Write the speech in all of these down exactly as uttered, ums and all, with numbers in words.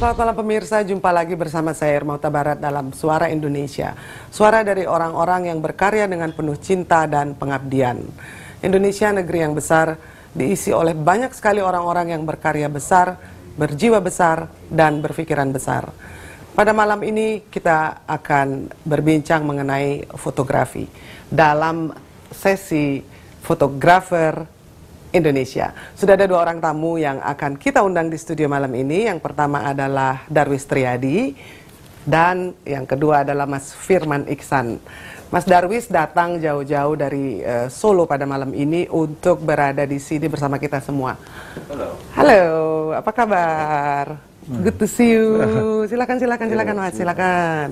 selamat malam pemirsa. Jumpa lagi bersama saya Irma Huta Barat dalam Suara Indonesia. Suara dari orang-orang yang berkarya dengan penuh cinta dan pengabdian. Indonesia negeri yang besar diisi oleh banyak sekali orang-orang yang berkarya besar, berjiwa besar, dan berpikiran besar. Pada malam ini kita akan berbincang mengenai fotografi dalam sesi fotografer Indonesia. Sudah ada dua orang tamu yang akan kita undang di studio malam ini. Yang pertama adalah Darwis Triadi dan yang kedua adalah Mas Firman Iksan. Mas Darwis datang jauh-jauh dari uh, Solo pada malam ini untuk berada di sini bersama kita semua. Halo. Halo, apa kabar? Good to see you. Silakan, silakan, silakan, Mas. Silakan.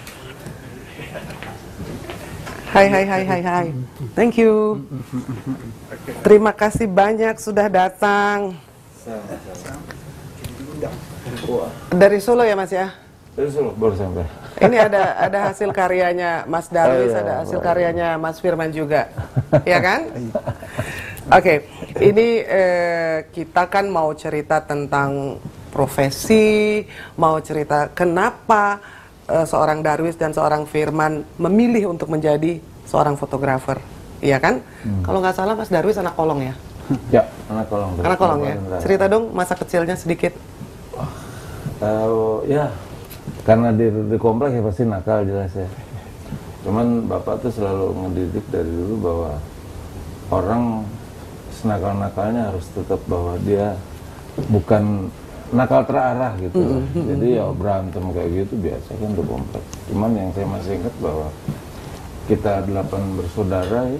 Hai, hai, hai, hai, hai. Thank you. Terima kasih banyak sudah datang. Dari Solo ya, Mas ya? Dari Solo, baru sampai. Ini ada ada hasil karyanya Mas Darwis, Oh, iya, ada hasil boleh. karyanya Mas Firman juga. Ya kan? Oke, okay. Ini eh, kita kan mau cerita tentang profesi, mau cerita kenapa uh, seorang Darwis dan seorang Firman memilih untuk menjadi seorang fotografer, iya kan? Hmm. Kalau nggak salah Mas Darwis anak kolong ya? Ya, anak kolong. Anak kolong ya? Cerita dong masa kecilnya sedikit. Uh, ya, karena di, di komplek ya pasti nakal jelas ya. Cuman bapak tuh selalu ngedidik dari dulu bahwa orang senakal-nakalnya harus tetap bahwa dia bukan nakal terarah gitu. Mm-hmm. Jadi ya berantem kayak gitu biasa kan di komplek. Cuman yang saya masih ingat bahwa kita delapan bersaudara ya.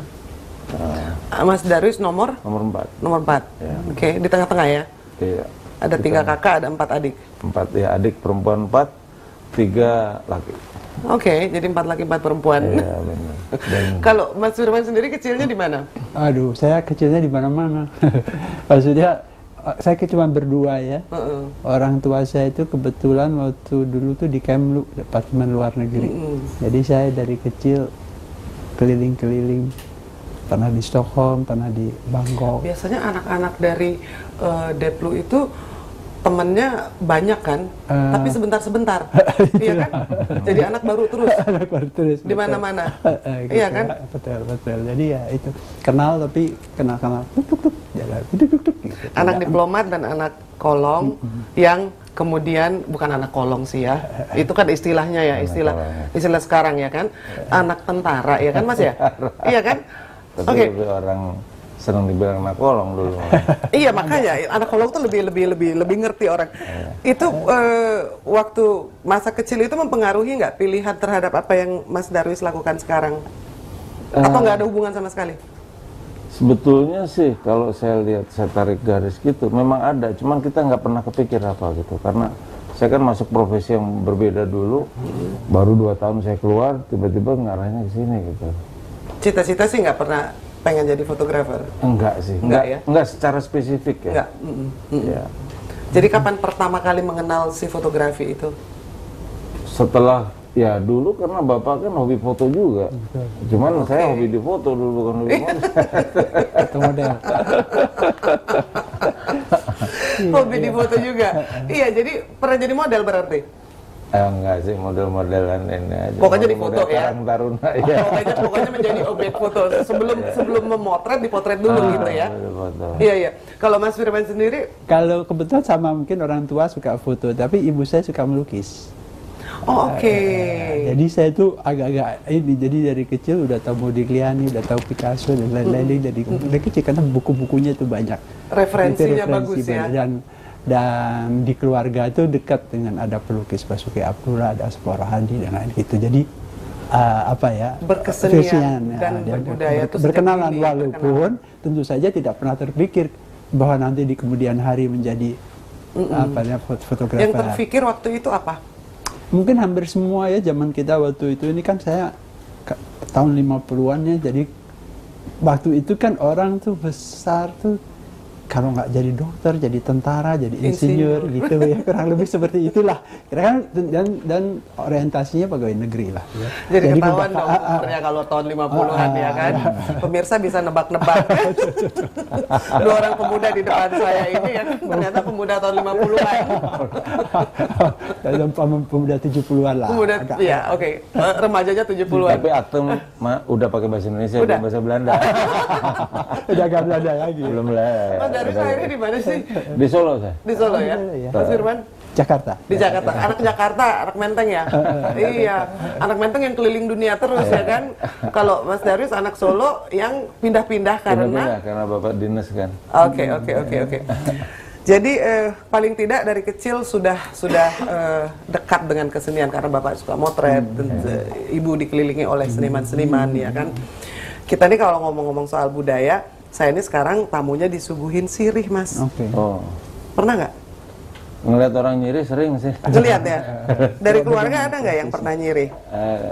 Uh, Mas Darwis nomor? Nomor empat. Nomor empat. Ya. Oke, okay. Di tengah-tengah ya? Iya. Ada kita, tiga kakak, ada empat adik. Empat ya, adik perempuan empat, tiga laki. Oke, okay, jadi empat laki empat perempuan. Iya benar. Kalau Mas Firman sendiri kecilnya di mana? Aduh, saya kecilnya di mana-mana. Maksudnya saya cuma berdua ya. Uh-uh. Orang tua saya itu kebetulan waktu dulu tuh di Kemlu, departemen luar negeri. Uh-uh. Jadi saya dari kecil keliling-keliling, pernah di Stockholm, pernah di Bangkok. Biasanya anak-anak dari uh, Deplu itu temennya banyak kan, uh, tapi sebentar-sebentar, iya kan? Jadi anak baru terus, anak baru terus di mana-mana, uh, gitu, iya kan? Betul, betul. Jadi ya itu kenal tapi kenal-kenal, tuk-tuk, jalan, tuk-tuk, gitu. Anak diplomat dan anak kolong mm-hmm. yang kemudian bukan anak kolong sih ya, itu kan istilahnya ya, istilah istilah sekarang ya kan, anak tentara ya kan Mas ya, iya kan? Oke. Okay. Orang senang dibilang anak kolong dulu. Iya makanya anak kolong tuh lebih lebih lebih lebih ngerti orang. Itu uh, waktu masa kecil itu mempengaruhi nggak pilihan terhadap apa yang Mas Darwis lakukan sekarang? Atau nggak ada hubungan sama sekali? Sebetulnya sih kalau saya lihat, saya tarik garis gitu, memang ada. Cuman kita nggak pernah kepikir apa gitu. Karena saya kan masuk profesi yang berbeda dulu. Hmm. Baru dua tahun saya keluar, tiba-tiba ngarahnya ke sini gitu. Cita-cita sih nggak pernah pengen jadi fotografer? Enggak sih, enggak, enggak ya? Enggak secara spesifik ya. Enggak. Mm -mm. Ya. Jadi kapan pertama kali mengenal si fotografi itu? Setelah, ya dulu karena bapak kan hobi foto juga. Cuman okay. Saya hobi di foto dulu, bukan hobi model. Itu model. Hobi di foto juga? Iya, jadi pernah jadi model berarti? Eh, enggak sih, model-modelan ini aja. Pokoknya di foto ya? Karang Taruna, ya. Pokoknya, pokoknya menjadi objek foto. Sebelum sebelum memotret, dipotret dulu ah, gitu ya? Iya, iya. Kalau Mas Firman sendiri? Kalau kebetulan sama mungkin orang tua suka foto, tapi ibu saya suka melukis. Oh, oke. Okay. Uh, jadi saya tuh agak-agak ini, jadi dari kecil udah tahu Modigliani, udah tahu Picasso dan lain-lain mm-hmm. dari, dari kecil karena buku-bukunya tuh banyak. Referensinya referensi bagus ya. Dan dan di keluarga itu dekat dengan ada pelukis Basuki Abdullah, ada Asmoro Hadi dan lain gitu. Jadi uh, apa ya? Berkesenian dan ya, berbudaya ber, berkenalan ini, walaupun berkenalan. Tentu saja tidak pernah terpikir bahwa nanti di kemudian hari menjadi mm-mm. apa ya fotografer. Yang terpikir waktu itu apa? Mungkin hampir semua ya zaman kita waktu itu, ini kan saya tahun lima puluhan ya, jadi waktu itu kan orang tuh besar tuh kalau nggak jadi dokter, jadi tentara, jadi insinyur, gitu ya, kurang lebih seperti itulah. Kira-kira dan dan orientasinya pegawai negeri lah. Ya. Jadi, jadi ketahuan kebaka, dong ah, umurnya kalau tahun lima puluhan ah, ya kan. Pemirsa bisa nebak-nebak. Dua orang pemuda di depan saya ini ya kan ternyata pemuda tahun lima puluhan. Dan pemuda tujuh puluhan lah. Pemuda, iya oke. Okay. Remajanya tujuh puluhan. Tapi akte ma, udah pakai bahasa Indonesia, udah bahasa Belanda. Udah gak Belanda lagi. Belum lah. Mas Darwis akhirnya di mana sih? Di Solo saya. Di Solo ya? Mas Firman? Jakarta. Di Jakarta. Anak Jakarta, anak Menteng ya? Iya. Anak Menteng yang keliling dunia terus ya kan? Kalau Mas Darwis anak Solo yang pindah-pindah karena? Pindah-pindah karena Bapak dinas kan. Oke, oke, oke, oke. Jadi eh, paling tidak dari kecil sudah sudah eh, dekat dengan kesenian karena Bapak suka motret, dan eh, Ibu dikelilingi oleh seniman-seniman ya kan? Kita nih kalau ngomong-ngomong soal budaya, saya ini sekarang tamunya disuguhin sirih, Mas. Oke. Okay. Oh. Pernah nggak? Ngeliat orang nyiri sering sih. Ngeliat ya? Dari keluarga ada nggak yang pernah nyiri? Uh,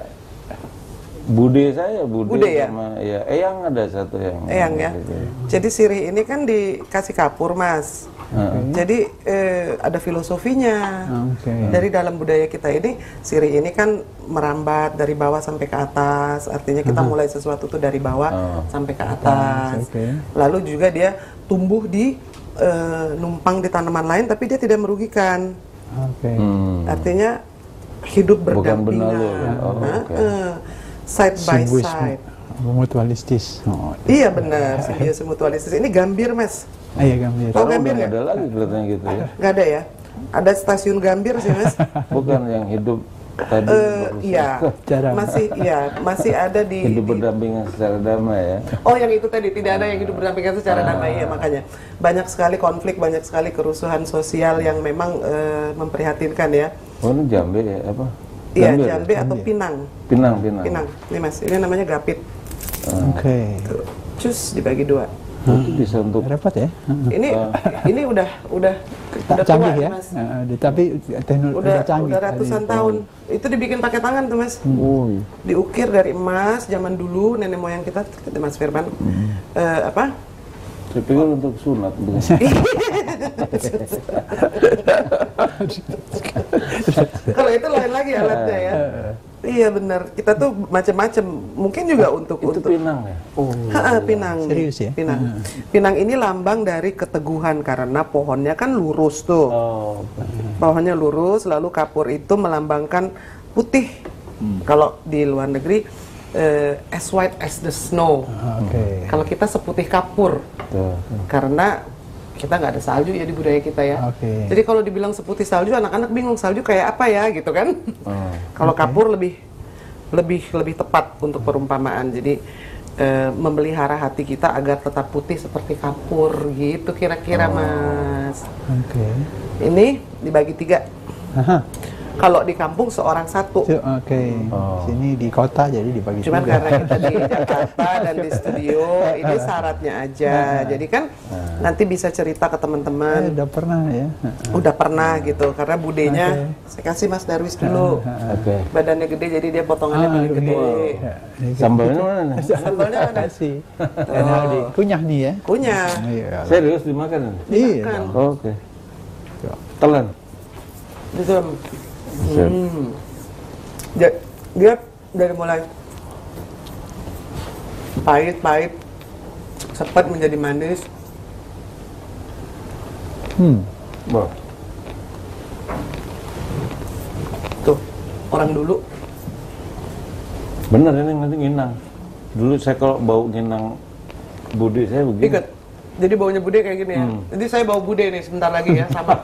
bude saya, bude, Bude ya? sama ya, Eyang ada satu yang. Eyang ya? Gitu. Jadi sirih ini kan dikasih kapur, Mas. Okay. Jadi eh, ada filosofinya. Okay. Dari dalam budaya kita ini, sirih ini kan merambat dari bawah sampai ke atas. Artinya kita uh-huh. mulai sesuatu tuh dari bawah uh. sampai ke atas. Okay. Lalu juga dia tumbuh di uh, numpang di tanaman lain, tapi dia tidak merugikan. Okay. Hmm. Artinya hidup berdampingan. Oh, nah, okay. uh, side by Simbois side. Mutualistis. Oh, iya benar, simbiosis mutualistis. Ini gambir, Mas. Ah, iya, Gambir. Oh, Gambir nggak ya? ada lagi kelihatannya gitu ya? Nggak ada ya? Ada stasiun Gambir sih, Mas. Bukan yang hidup tadi. Uh, iya, Jarang. masih iya masih ada di hidup di, berdampingan secara damai ya. oh yang itu tadi tidak ada yang hidup berdampingan secara Ah. damai ya, makanya banyak sekali konflik, banyak sekali kerusuhan sosial yang memang uh, memprihatinkan ya. Oh ini Jambe ya apa? Iya, Jambe, Jambe ya? atau Pinang. Pinang, Pinang. Pinang, ini Mas, ini namanya gapit. Oke. Okay. Cus dibagi dua. Itu bisa untuk repot ya. Ini ini udah udah tak udah canggih tua, ya. Mas. Uh, tapi teknologi Udah, udah canggih. udah ratusan tadi. tahun. Itu dibikin pakai tangan tuh, Mas. Hmm. Diukir dari emas zaman dulu nenek moyang kita, kata Mas Firman. Hmm. Uh, apa? Saya pikir untuk sunat. Kalau itu lain lagi alatnya ya. Iya benar. Kita tuh macam-macam. Mungkin juga untuk itu untuk pinang ya. Oh, ha, pinang. Serius ya? Pinang. Pinang ini lambang dari keteguhan karena pohonnya kan lurus tuh. Oh. Pohonnya lurus, lalu kapur itu melambangkan putih. Hmm. Kalau di luar negeri uh, as white as the snow. Okay. Kalau kita seputih kapur. Tuh. Karena kita nggak ada salju ya di budaya kita ya. Okay. Jadi kalau dibilang seputih salju, anak-anak bingung salju kayak apa ya gitu kan. Oh. Kalau Okay. kapur lebih lebih lebih tepat untuk perumpamaan. Jadi e, memelihara hati kita agar tetap putih seperti kapur gitu kira-kira, Oh. Mas. Oke. Okay. Ini dibagi tiga. Aha. Kalau di kampung seorang satu. Oke. Okay. Oh. Sini di kota jadi dibagi Cuman tiga. karena kita di Jakarta dan di studio, ini syaratnya aja. Jadi kan nanti bisa cerita ke Eh, teman-teman. udah pernah ya. Udah pernah gitu, karena budenya Okay. saya kasih Mas Darwis dulu. Oke. Badannya gede jadi dia potongannya paling Ah, gede. Sambalnya mana nih? Sambalnya ada. Kasih. Renaldi. Kunyah nih ya. Kunyah. Iya. Serius dimakan? Iya. Dimakan. Oh, oke. Telan. Gitu. Siap. Hmm. Dia, dia dari mulai pahit-pahit, cepat menjadi manis. Hmm. Wah. Tuh, orang dulu. Bener ini nanti nginang. Dulu saya kalau bau nginang bude saya begini. Ikut. Jadi baunya bude kayak gini ya. Hmm. Jadi saya bau bude nih sebentar lagi ya, sama.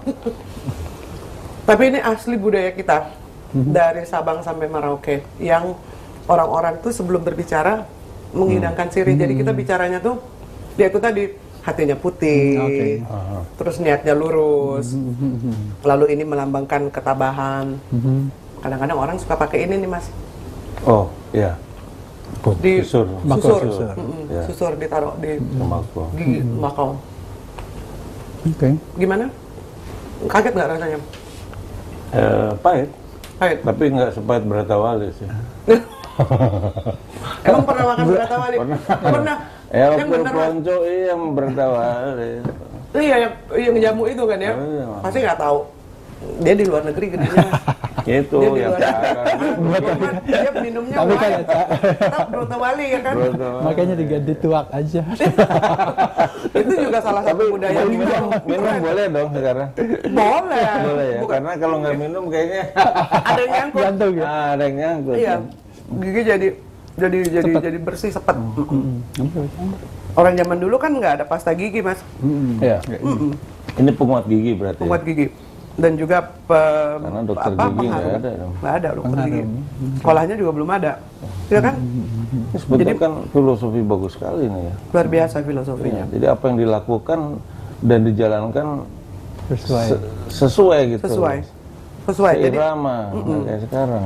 Tapi ini asli budaya kita. Dari Sabang sampai Merauke. Yang orang-orang tuh sebelum berbicara menghidangkan sirih. Jadi kita bicaranya tuh, dia itu tadi hatinya putih, Oke. Aha. terus niatnya lurus. Lalu ini melambangkan ketabahan. Mhm. Kadang-kadang orang suka pakai ini nih, Mas. Oh, iya. Di Susur. susur, Susur. Mm-mm. Ya. susur ditaruh di Tembakau. gigi tembakau. Oke. Gimana? Kaget nggak rasanya? Eh, pahit, Pahit. tapi nggak sepahit Beratawali sih. Emang pernah makan beratawali? Pernah. Pernah. Ya, Yang wakil bener, pelonco iya yang berdawal. Iya, yang, yang jamu itu kan ya. Oh, iya. Pasti nggak tahu. Dia di luar negeri gedenya. Itu Dia di yang luar negeri. Dia minumnya Tapi kan wine. ya, Cak. Tetap Broto Wali ya kan. Makanya diganti tuak aja. Itu juga salah satu budaya minum, kita. minum boleh dong sekarang. Boleh. Boleh ya, Bukan. karena kalau nggak minum kayaknya Ada yang nyangkut. Jantung ya. ah, ada yang nyangkut. Iya. Gigi jadi jadi jadi Cepet. jadi bersih sepet. Mm-mm. Orang zaman dulu kan nggak ada pasta gigi, Mas. Mm-mm. Iya. Ini penguat gigi berarti. Penguat ya? gigi. Dan juga pe, Karena dokter apa, gigi nggak pengharum. ada dong. Nggak ada dokter Pengharum. gigi. Sekolahnya juga belum ada. Iya kan? Ini sebetulnya Jadi- kan filosofi bagus sekali nih ya. Luar biasa filosofinya. Jadi apa yang dilakukan dan dijalankan Sesuai. se- sesuai gitu. Sesuai. Sesuai. Jadi Seirama, nggak kayak sekarang.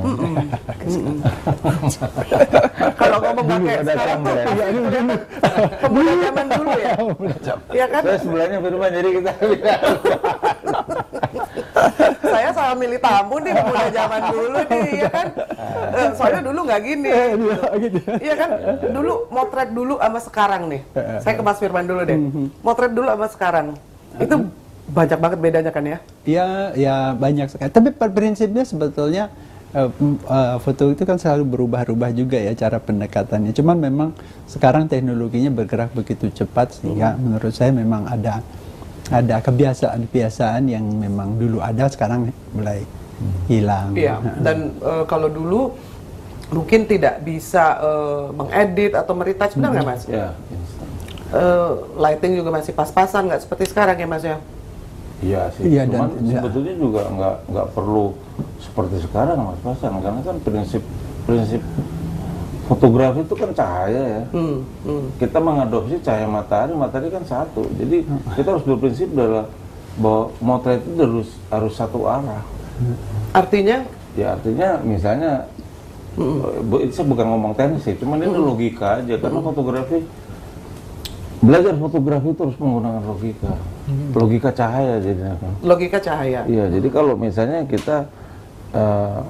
kalau ngomong pakai ada sekarang tuh campuran. pemuda zaman dulu ya. Iya kan? Saya sebelahnya Firman, jadi kita bilang. Saya sama milih tamu nih pemuda zaman dulu nih, ya kan? Eh, Soalnya dulu nggak gini. Iya kan? Dulu motret dulu sama sekarang nih. Saya ke Mas Firman dulu deh. Motret dulu sama sekarang. Itu banyak banget bedanya kan ya? Ya, ya banyak sekali. Tapi per prinsipnya sebetulnya eh, m- eh, foto itu kan selalu berubah-ubah juga ya cara pendekatannya. Cuman memang sekarang teknologinya bergerak begitu cepat sehingga menurut saya memang ada ada kebiasaan-kebiasaan yang memang dulu ada sekarang mulai hilang. Iya. Dan eh, kalau dulu mungkin tidak bisa eh, mengedit atau meretouch, benar nggak Mas? Ya, Eh, lighting juga masih pas-pasan, nggak seperti sekarang ya Mas ya? iya sih. Iya, Cuman dan- iya. sebetulnya juga nggak nggak perlu seperti sekarang Mas Pasan, karena kan prinsip prinsip fotografi itu kan cahaya ya. Hmm, hmm. Kita mengadopsi cahaya matahari, matahari kan satu. Jadi kita harus berprinsip adalah bahwa motret itu harus harus satu arah. Artinya Ya artinya misalnya, bu, itu saya bukan ngomong teknis sih, cuman ini logika aja, karena fotografi, belajar fotografi itu harus menggunakan logika, logika cahaya jadinya kan. logika cahaya. Iya, jadi kalau misalnya kita eh,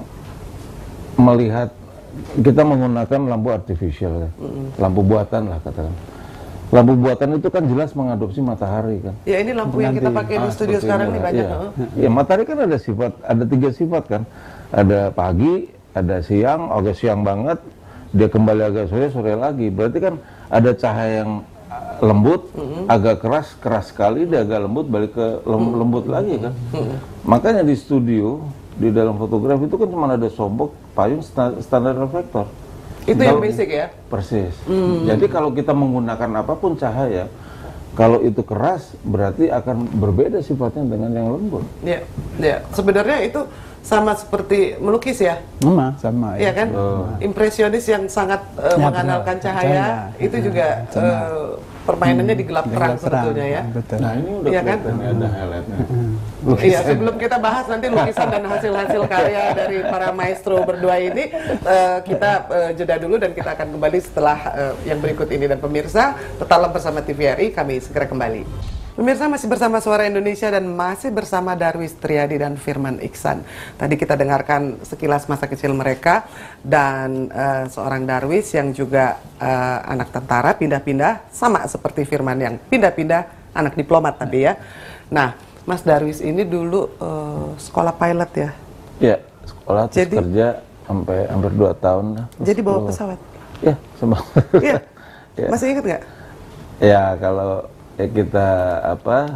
melihat, kita menggunakan lampu artificial, ya. lampu buatan lah katakan. Lampu buatan itu kan jelas mengadopsi matahari kan. Ya ini lampu yang kita pakai di Ah, studio seperti sekarang ini nih lah, banyak. iya. heeh. Ya, matahari kan ada sifat, ada tiga sifat kan. Ada pagi, ada siang, agak siang banget, dia kembali agak sore, sore lagi. Berarti kan ada cahaya yang uh, lembut, agak keras, keras sekali, dia agak lembut, balik ke lem- lembut lagi kan. Makanya di studio, di dalam fotografi itu kan cuma ada sombok, payung, sta- standar reflektor. Itu yang Kalau- basic ya. Persis. Jadi kalau kita menggunakan apapun cahaya, kalau itu keras berarti akan berbeda sifatnya dengan yang lembut. Ya, ya. Sebenarnya itu sama seperti melukis ya. Sama, sama. Iya kan? Impresionis yang sangat eh, Ya, mengandalkan benar. cahaya, Cahaya. itu juga Sama. eh, permainannya di gelap terang Gelap terang, sebetulnya ya. Betul. Nah ini udah Iya kan? kelihatan ya, ada highlightnya. Iya, sebelum kita bahas nanti lukisan dan hasil-hasil karya dari para maestro berdua ini, eh, kita eh, jeda dulu dan kita akan kembali setelah eh, yang berikut ini. Dan pemirsa, tetaplah bersama T V R I, kami segera kembali. Pemirsa masih bersama Suara Indonesia dan masih bersama Darwis Triadi dan Firman Iksan. Tadi kita dengarkan sekilas masa kecil mereka dan eh, seorang Darwis yang juga eh, anak tentara pindah-pindah sama seperti Firman yang pindah-pindah anak diplomat tadi ya. Nah, Mas Darwis ini dulu eh, sekolah pilot ya. Ya, sekolah terus Jadi- kerja sampai hampir dua tahun lah. Jadi bawa pesawat. Ya, sama. Iya. Ya. Masih ingat nggak? Ya kalau ya kita apa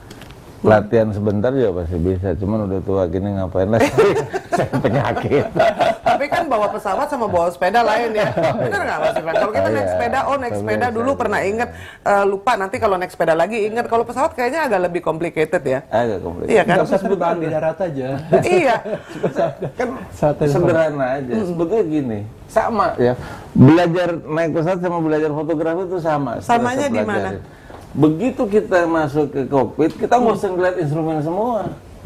latihan sebentar juga pasti bisa, cuman udah tua gini ngapain lagi. Saya penyakit. Tapi kan bawa pesawat sama bawa sepeda lain ya. Benar nggak Mas Irfan? Kalau kita Oh, naik iya. sepeda, oh naik sepeda Biasa, dulu biasa. pernah inget, eh, lupa nanti kalau naik sepeda lagi inget. Kalau pesawat kayaknya agak lebih complicated ya. Agak kompleks. Iya kan? Nggak usah terbang di darat aja. Iya. Kan Pesawat terbang. sederhana aja. Sebetulnya gini, sama ya. Belajar naik pesawat sama belajar fotografi itu sama. setelah Samanya saya di mana? pelajarin. Begitu kita masuk ke kokpit, kita nggak usah ngeliat instrumen semua.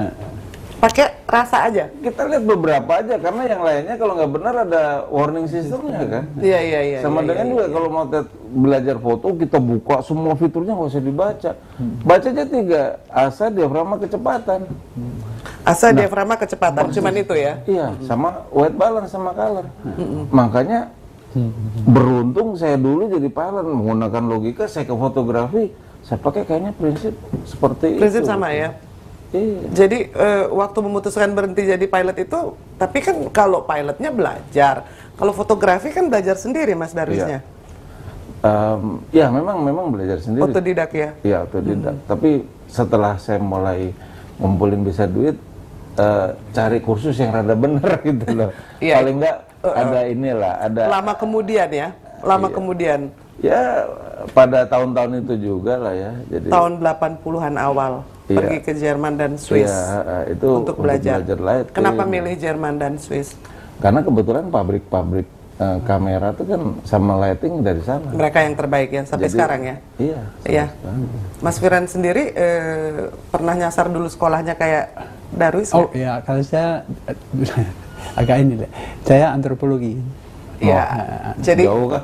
Pakai rasa aja. Kita lihat beberapa aja, karena yang lainnya kalau nggak benar ada warning systemnya kan. Iya iya iya. Sama iya, dengan iya, juga iya. kalau mau tet- belajar foto, kita buka semua fiturnya nggak usah dibaca. Baca aja tiga, asa, diafragma, kecepatan. Asa diafragma kecepatan, cuman itu ya. Iya, sama white balance sama color. Makanya Beruntung saya dulu jadi pilot menggunakan logika, saya ke fotografi, saya pakai kayaknya prinsip seperti Prinsip itu. sama ya. Iya. Jadi uh, waktu memutuskan berhenti jadi pilot itu, tapi kan kalau pilotnya belajar, kalau fotografi kan belajar sendiri Mas Darwisnya. Iya. Um, ya memang memang belajar sendiri. Otodidak ya. Iya otodidak. Hmm. Tapi setelah saya mulai ngumpulin bisa duit, uh, cari kursus yang rada bener gitu loh. Iya. Paling enggak uh, ada inilah, ada. Lama kemudian ya, lama iya. kemudian. Ya pada tahun-tahun itu juga lah ya. Jadi tahun delapan puluhan awal. Iya. Pergi ke Jerman dan Swiss iya, itu untuk belajar. Untuk belajar lighting. Kenapa milih Jerman dan Swiss? Karena kebetulan pabrik-pabrik uh, kamera itu kan sama lighting dari sana. Mereka yang terbaik ya sampai Jadi, sekarang ya. Iya. Iya. Mas Firan sendiri eh, pernah nyasar dulu sekolahnya kayak Darwis? Oh iya, kalau saya agak ini deh. Saya antropologi. Iya. Oh, jadi jauh kan?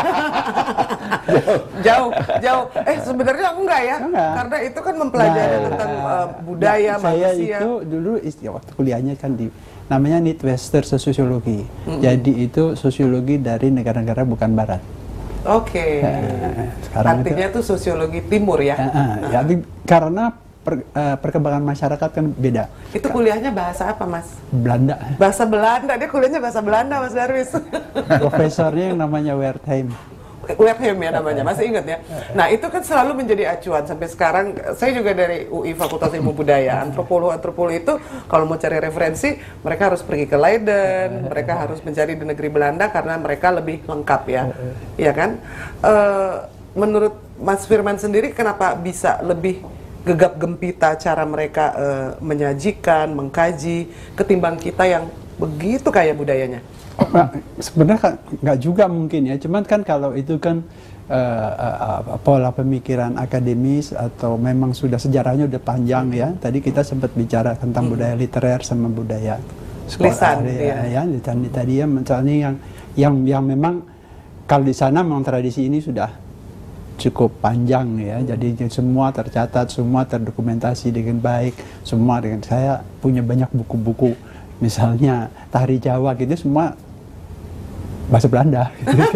jauh, jauh, jauh. Eh sebenarnya aku enggak ya, enggak. karena itu kan mempelajari nah, tentang uh, budaya nah, manusia. Saya itu dulu istilah waktu kuliahnya kan di namanya Midwestern Sociology. Mm-hmm. Jadi itu sosiologi dari negara-negara bukan Barat. Oke. Okay. Nah, artinya itu sosiologi Timur ya? Uh, uh, ya, karena Per, uh, perkembangan masyarakat kan beda. Itu kuliahnya bahasa apa, Mas? Belanda. Bahasa Belanda, dia kuliahnya bahasa Belanda, Mas Darwis. Profesornya yang namanya Wertheim. Wertheim ya namanya, masih ingat ya? Nah itu kan selalu menjadi acuan sampai sekarang. Saya juga dari U I Fakultas Ilmu Budaya. Antropolog-antropolog itu kalau mau cari referensi, mereka harus pergi ke Leiden, mereka harus mencari di negeri Belanda karena mereka lebih lengkap ya. Iya kan? Uh, menurut Mas Firman sendiri kenapa bisa lebih gegap gempita cara mereka uh, menyajikan, mengkaji ketimbang kita yang begitu kaya budayanya? Oh, nah, sebenarnya nggak juga mungkin ya, cuman kan kalau itu kan uh, uh, pola pemikiran akademis atau memang sudah sejarahnya udah panjang ya. Tadi kita sempat bicara tentang hmm. budaya literer sama budaya sekolah, lisan, ya, ya, ya tadi, tadi ya misalnya yang yang yang memang kalau di sana memang tradisi ini sudah cukup panjang ya, jadi semua tercatat, semua terdokumentasi dengan baik, semua dengan saya punya banyak buku-buku, misalnya tari Jawa gitu semua bahasa Belanda.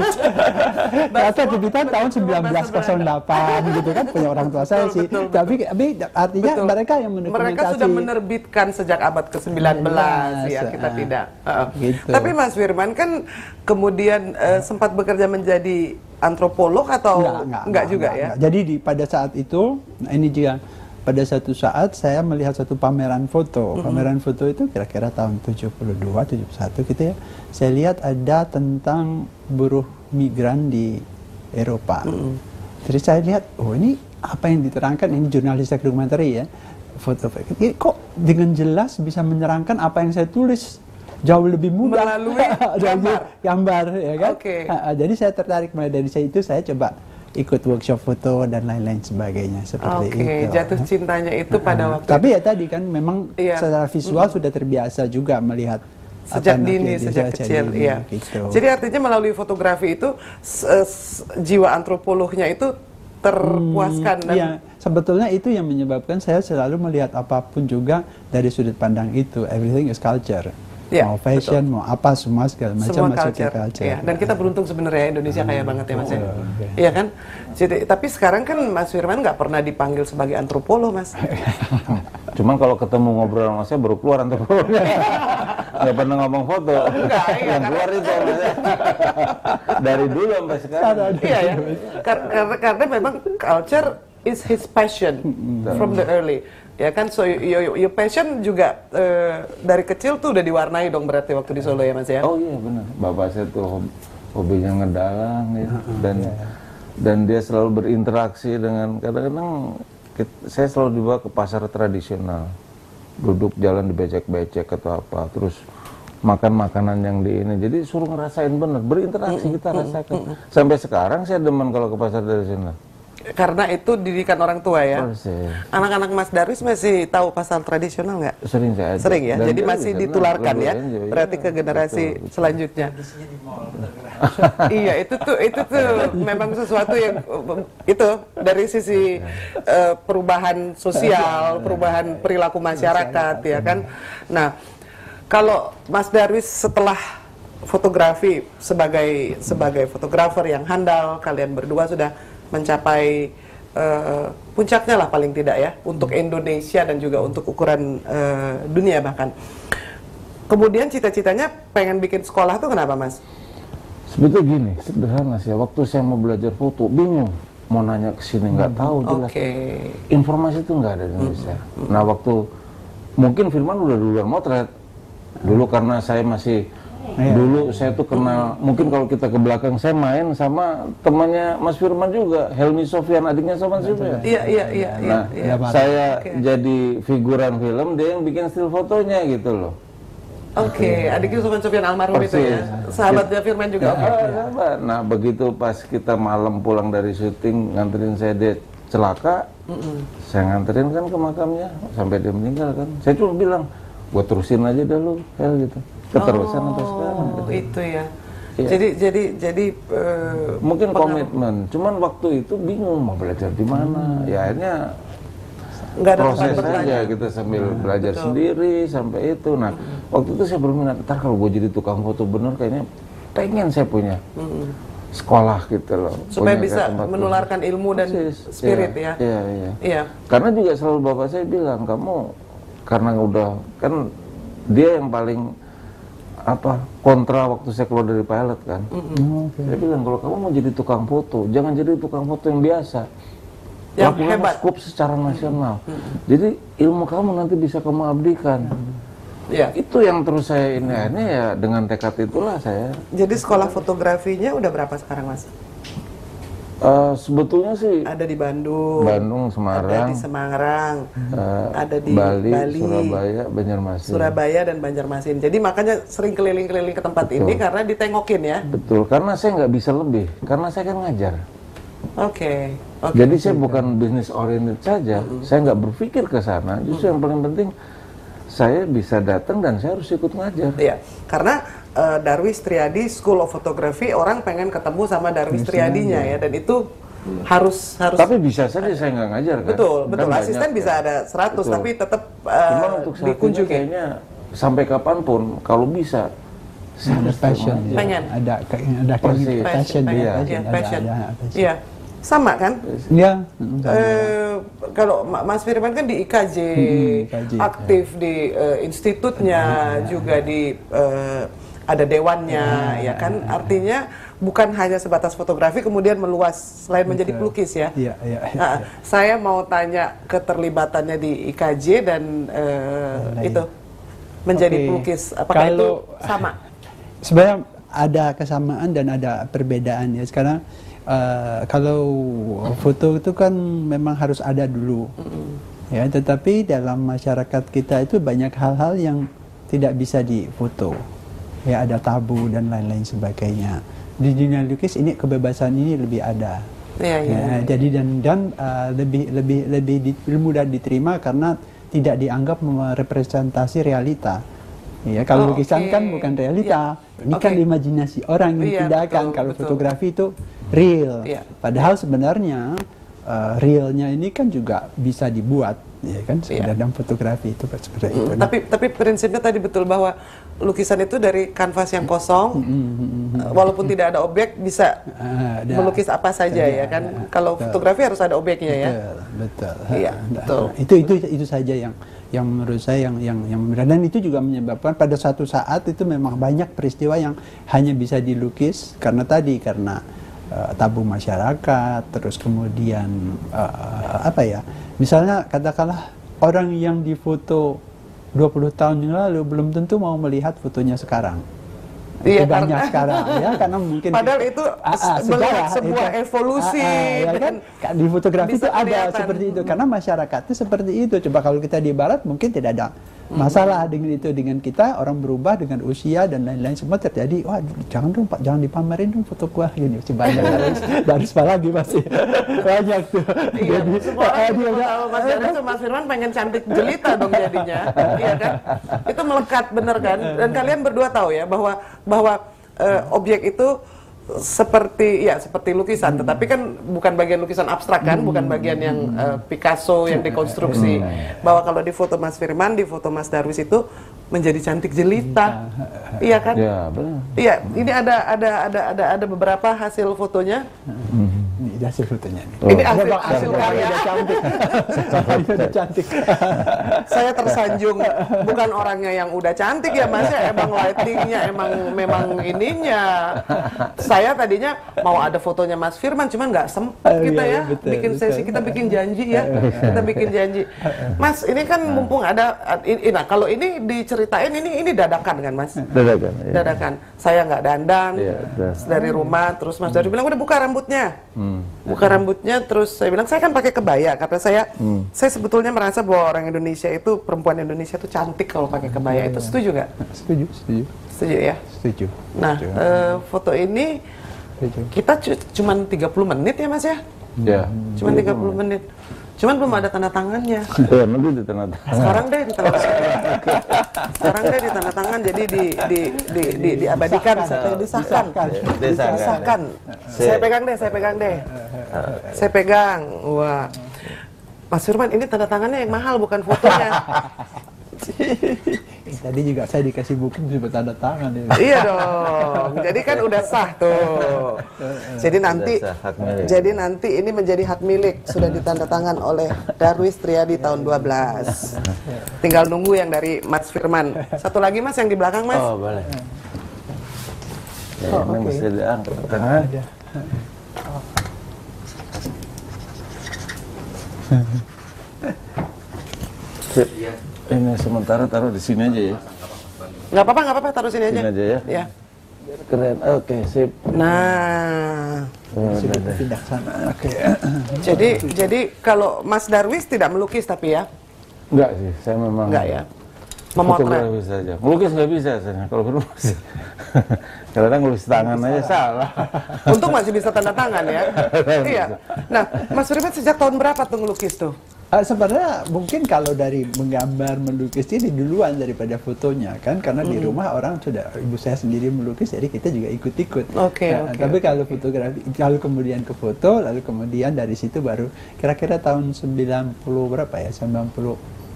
Kata kita tahun seribu sembilan ratus delapan gitu kan punya orang tua saya sih, betul, tapi, tapi artinya betul. Mereka yang mendokumentasi. Mereka sudah menerbitkan sejak abad ke sembilan belas ya, kita uh, tidak. Uh, gitu. Tapi Mas Firman kan kemudian uh, sempat bekerja menjadi antropolog atau enggak, enggak, enggak juga enggak, ya? Enggak. Jadi di, pada saat itu, nah ini juga pada satu saat saya melihat satu pameran foto. Mm-hmm. Pameran foto itu kira-kira tahun tujuh puluh dua, tujuh puluh satu gitu ya. Saya lihat ada tentang buruh migran di Eropa. Mm-hmm. Jadi saya lihat, oh ini apa yang diterangkan, ini jurnalistik dokumenter ya. Foto, ini kok dengan jelas bisa menerangkan apa yang saya tulis. Jauh lebih mudah melalui gambar, gambar ya kan. Okay. Nah, jadi saya tertarik mulai dari saya itu saya coba ikut workshop foto dan lain-lain sebagainya seperti okay. itu. Jatuh cintanya itu pada nah, waktu. Tapi ya tadi kan memang iya. secara visual mm. sudah terbiasa juga melihat sejak dini, sejak kecil. Dini, iya. Gitu. Jadi artinya melalui fotografi itu jiwa antropolognya itu terpuaskan. Hmm, dan iya, sebetulnya itu yang menyebabkan saya selalu melihat apapun juga dari sudut pandang itu. Everything is culture. Ya, mau fashion, betul. Mau apa, semua segala macam semua masuk culture. ke culture. Ya, dan kita beruntung sebenarnya Indonesia hmm. kaya banget ya Mas. Iya oh, okay. kan? Jadi, tapi sekarang kan Mas Firman nggak pernah dipanggil sebagai antropolog Mas. Cuman kalau ketemu ngobrol sama saya baru keluar antropolognya. Nggak pernah ngomong foto. Enggak, iya, yang keluar itu dari dulu sampai sekarang. Iya ya, karena karena memang culture is his passion from the early. Ya kan, so your, your passion juga uh, dari kecil tuh udah diwarnai dong berarti waktu di Solo ya Mas ya? Oh iya benar, bapak saya tuh hobinya ngedalang ya, dan dan dia selalu berinteraksi dengan, kadang-kadang saya selalu dibawa ke pasar tradisional, duduk jalan di becek-becek atau apa, terus makan makanan yang di ini, jadi suruh ngerasain bener, berinteraksi kita rasakan. Sampai sekarang saya demen kalau ke pasar tradisional. Karena itu didikan orang tua ya. Anak-anak Mas Darwis masih tahu pasar tradisional nggak? Sering saya ajak. Sering ya. Dan jadi masih ditularkan ya. Enjoy. Berarti ke generasi betul, betul. selanjutnya. Iya, itu tuh itu tuh memang sesuatu yang itu dari sisi uh, perubahan sosial, perubahan perilaku masyarakat ya kan. Nah, kalau Mas Darwis setelah fotografi sebagai sebagai fotografer yang handal, kalian berdua sudah mencapai uh, puncaknya lah paling tidak ya untuk Indonesia dan juga untuk ukuran uh, dunia bahkan. Kemudian cita-citanya pengen bikin sekolah tuh kenapa, Mas? Sebetulnya gini, sederhana sih. Waktu saya mau belajar foto, bingung mau nanya ke sini nggak tahu jelas. Okay. Informasi itu nggak ada di Indonesia. Mm-hmm. Nah waktu mungkin Firman udah duluan motret. Dulu karena saya masih yeah. dulu saya tuh kenal. Mm-hmm. Mungkin kalau kita ke belakang saya main sama temannya Mas Firman juga, Helmi Sofyan, adiknya Sofyan Sofyan. Iya iya iya. Nah iya, iya. saya okay. jadi figuran film, dia yang bikin still fotonya gitu loh. Oke, okay. adiknya Sofyan Sofyan almarhum itu ya, sahabatnya Firman juga. Ya, okay. Sahabat. Nah begitu pas kita malam pulang dari syuting nganterin saya, dia celaka, mm-mm. saya nganterin kan ke makamnya sampai dia meninggal kan. Saya cuma bilang, gua terusin aja dah lu, Hel gitu. Keterusan oh, sampai sekarang. Gitu. Itu ya. ya. Jadi jadi jadi uh, mungkin komitmen. Cuman waktu itu bingung mau belajar di mana. Hmm. Ya akhirnya nggak ada proses saja kita sambil nah, belajar betul. sendiri sampai itu. Nah mm-hmm. waktu itu saya berminat, ntar kalau gue jadi tukang foto bener kayaknya pengen saya punya mm-hmm. sekolah gitu loh. Supaya bisa menularkan foto. Ilmu dan Persis. spirit ya. Iya, iya. Iya. Karena juga selalu bapak saya bilang, kamu karena udah kan dia yang paling apa kontra waktu saya keluar dari pilot kan. Mm-hmm. Okay. Saya bilang kalau kamu mau jadi tukang foto, jangan jadi tukang foto yang biasa. Yang Lakukan hebat skup secara nasional. Hmm. Jadi ilmu kamu nanti bisa kamu abdikan. Hmm. Ya. Itu yang terus saya ini akhirnya ya dengan tekad itulah saya. Jadi sekolah fotografinya udah berapa sekarang, Mas? Uh, sebetulnya sih ada di Bandung, Bandung, Semarang, ada di Semarang, uh, ada di Bali, Bali, Surabaya, Banjarmasin. Surabaya dan Banjarmasin. Jadi makanya sering keliling-keliling ke tempat Betul. ini karena ditengokin ya. Betul, karena saya nggak bisa lebih, karena saya kan ngajar. Oke. Okay. Okay. Jadi saya bukan bisnis oriented saja, mm-hmm. saya nggak berpikir ke sana. Justru mm-hmm. yang paling penting saya bisa datang dan saya harus ikut ngajar. Iya, karena uh, Darwis Triadi School of Photography orang pengen ketemu sama Darwis Triadinya ya, dan itu hmm. harus harus. Tapi bisa saja saya nggak ngajar kan? Betul, betul. Kan asisten banyak, bisa ya. ada seratus, betul. Tapi tetap uh, untuk dikunjungi. Kayaknya sampai kapanpun kalau bisa. Ada passion, pengen. Ada ada passion, passion, iya. passion, passion. Iya. Sama kan? Iya. Uh, kalau Mas Firman kan di I K J, hmm, I K J aktif ya. di uh, institutnya, ya, juga ya. di uh, ada dewannya, ya, ya kan? Ya, artinya bukan hanya sebatas fotografi, kemudian meluas selain Betul. menjadi pelukis ya. Ya, ya, ya, nah, ya. Saya mau tanya keterlibatannya di I K J dan uh, itu menjadi okay. pelukis. Apakah kalau, itu sama? Sebenarnya ada kesamaan dan ada perbedaan ya. Sekarang Uh, kalau foto itu kan memang harus ada dulu, mm-hmm. ya. Tetapi dalam masyarakat kita itu banyak hal-hal yang tidak bisa difoto, ya, ada tabu dan lain-lain sebagainya. Di dunia lukis ini kebebasan ini lebih ada, yeah, yeah, ya, yeah. jadi dan dan uh, lebih lebih lebih di, mudah diterima karena tidak dianggap merepresentasi realita. Ya, kalau oh, lukisan okay. kan bukan realita, yeah. ini okay. kan imajinasi orang yang yeah, tindakan. Betul, kalau betul. fotografi itu real. Yeah. Padahal sebenarnya uh, realnya ini kan juga bisa dibuat, ya kan? Sebenarnya yeah. dalam fotografi itu seperti mm, itu. Nah. Tapi tapi prinsipnya tadi betul bahwa lukisan itu dari kanvas yang kosong, mm, mm, mm, walaupun mm. tidak ada objek bisa uh, melukis apa saja ada, ya kan? Uh, Kalau betul. fotografi harus ada objeknya betul, ya. Betul. Iya. Uh, betul. Nah, itu itu itu saja yang yang menurut saya yang yang yang dan itu juga menyebabkan pada suatu saat itu memang banyak peristiwa yang hanya bisa dilukis karena tadi karena uh, tabu masyarakat, terus kemudian uh, apa ya, misalnya katakanlah orang yang difoto dua puluh tahun yang lalu belum tentu mau melihat fotonya sekarang. Iya, banyak karena, sekarang ya, karena mungkin padahal itu ah, ah, sejarah, sebuah itu, evolusi ah, ah, ya kan, di fotografi itu ada seperti itu karena masyarakat itu seperti itu. Coba kalau kita di barat mungkin tidak ada masalah hmm. dengan itu, dengan kita orang berubah dengan usia dan lain-lain semua terjadi. Wah, jangan dong Pak, jangan dipamerin dong foto gua gini. Banyak harus harus apa lagi pasti banyak tuh. Iya, jadi semua orang dia tahu Mas Darwis sama Mas Firman pengen cantik jelita dong jadinya. Iya kan? Itu melekat bener kan? Dan kalian berdua tahu ya bahwa bahwa uh, objek itu seperti ya seperti lukisan, hmm. tetapi kan bukan bagian lukisan abstrak kan, hmm. bukan bagian yang uh, Picasso yang dekonstruksi. Hmm. Bahwa kalau di foto Mas Firman, di foto Mas Darwis itu menjadi cantik jelita, iya kan? Ya, benar. Iya, ini ada ada ada ada ada beberapa hasil fotonya. Hmm. Ini hasil fotonya. Oh. Ini hasil, oh, hasil karya. Udah cantik. Udah cantik. Saya tersanjung, bukan orangnya yang udah cantik ya Mas, ya emang lightingnya, emang memang ininya. Saya tadinya mau ada fotonya Mas Firman, cuman nggak sempet oh, kita iya, ya, betul, bikin betul. sesi, kita bikin janji ya, kita bikin janji. Mas, ini kan mumpung ada, ini, nah kalau ini diceritain ini ini dadakan kan Mas? Dadakan. Iya. Dadakan. Saya nggak dandan iya, dari rumah, terus Mas Darwis bilang udah buka rambutnya, hmm. buka rambutnya, terus saya bilang saya kan pakai kebaya, karena saya hmm. saya sebetulnya merasa bahwa orang Indonesia itu, perempuan Indonesia itu cantik kalau pakai kebaya. Itu setuju nggak? Setuju, setuju. Setuju ya? Setuju. Nah, setuju. Uh, foto ini setuju. Kita cuma tiga puluh menit ya Mas ya? Ya. Cuma tiga puluh menit. Cuman belum ada tanda tangannya. Ya, nanti di tanda tangan. Sekarang deh di tanda tangan. Sekarang deh di tanda tangan, jadi di di di, di diabadikan, disahkan, disahkan. disahkan. disahkan. Saya pegang deh, saya pegang deh. Saya pegang. Wah. Mas Firman, ini tanda tangannya yang mahal, bukan fotonya. Tadi juga saya dikasih buku juga tanda tangan ya. Iya dong. Jadi kan udah sah tuh. Jadi nanti jadi nanti ini menjadi hak milik, sudah ditanda tangan oleh Darwis Triadi tahun dua belas. Tinggal nunggu yang dari Mas Firman. Satu lagi Mas yang di belakang Mas. Oh, boleh. Ya, oh, ini okay. mesti diangkat tangan. Sip. Ini sementara taruh di sini aja ya. Nggak apa-apa, nggak apa-apa, taruh sini aja. Sini aja ya. Ya. Keren. Oke, okay, sip. Nah. Sudah pindah sana. Oke. Jadi jadi kalau Mas Darwis tidak melukis tapi ya? Enggak sih, saya memang enggak ya. Memotret fotografi saja. Melukis nggak bisa saya. Kalau melukis kadang ngelukis tangan aja salah. Untung masih bisa tanda tangan ya. Iya. Nah, Mas Firman sejak tahun berapa tuh ngelukis tuh? Uh, sebenarnya mungkin kalau dari menggambar melukis ini duluan daripada fotonya kan, karena mm. di rumah orang sudah, ibu saya sendiri melukis, jadi kita juga ikut-ikut. Oke. Okay, uh, okay, tapi okay. kalau fotografi, kalau kemudian ke foto, lalu kemudian dari situ baru kira-kira tahun sembilan puluh berapa ya, sembilan puluh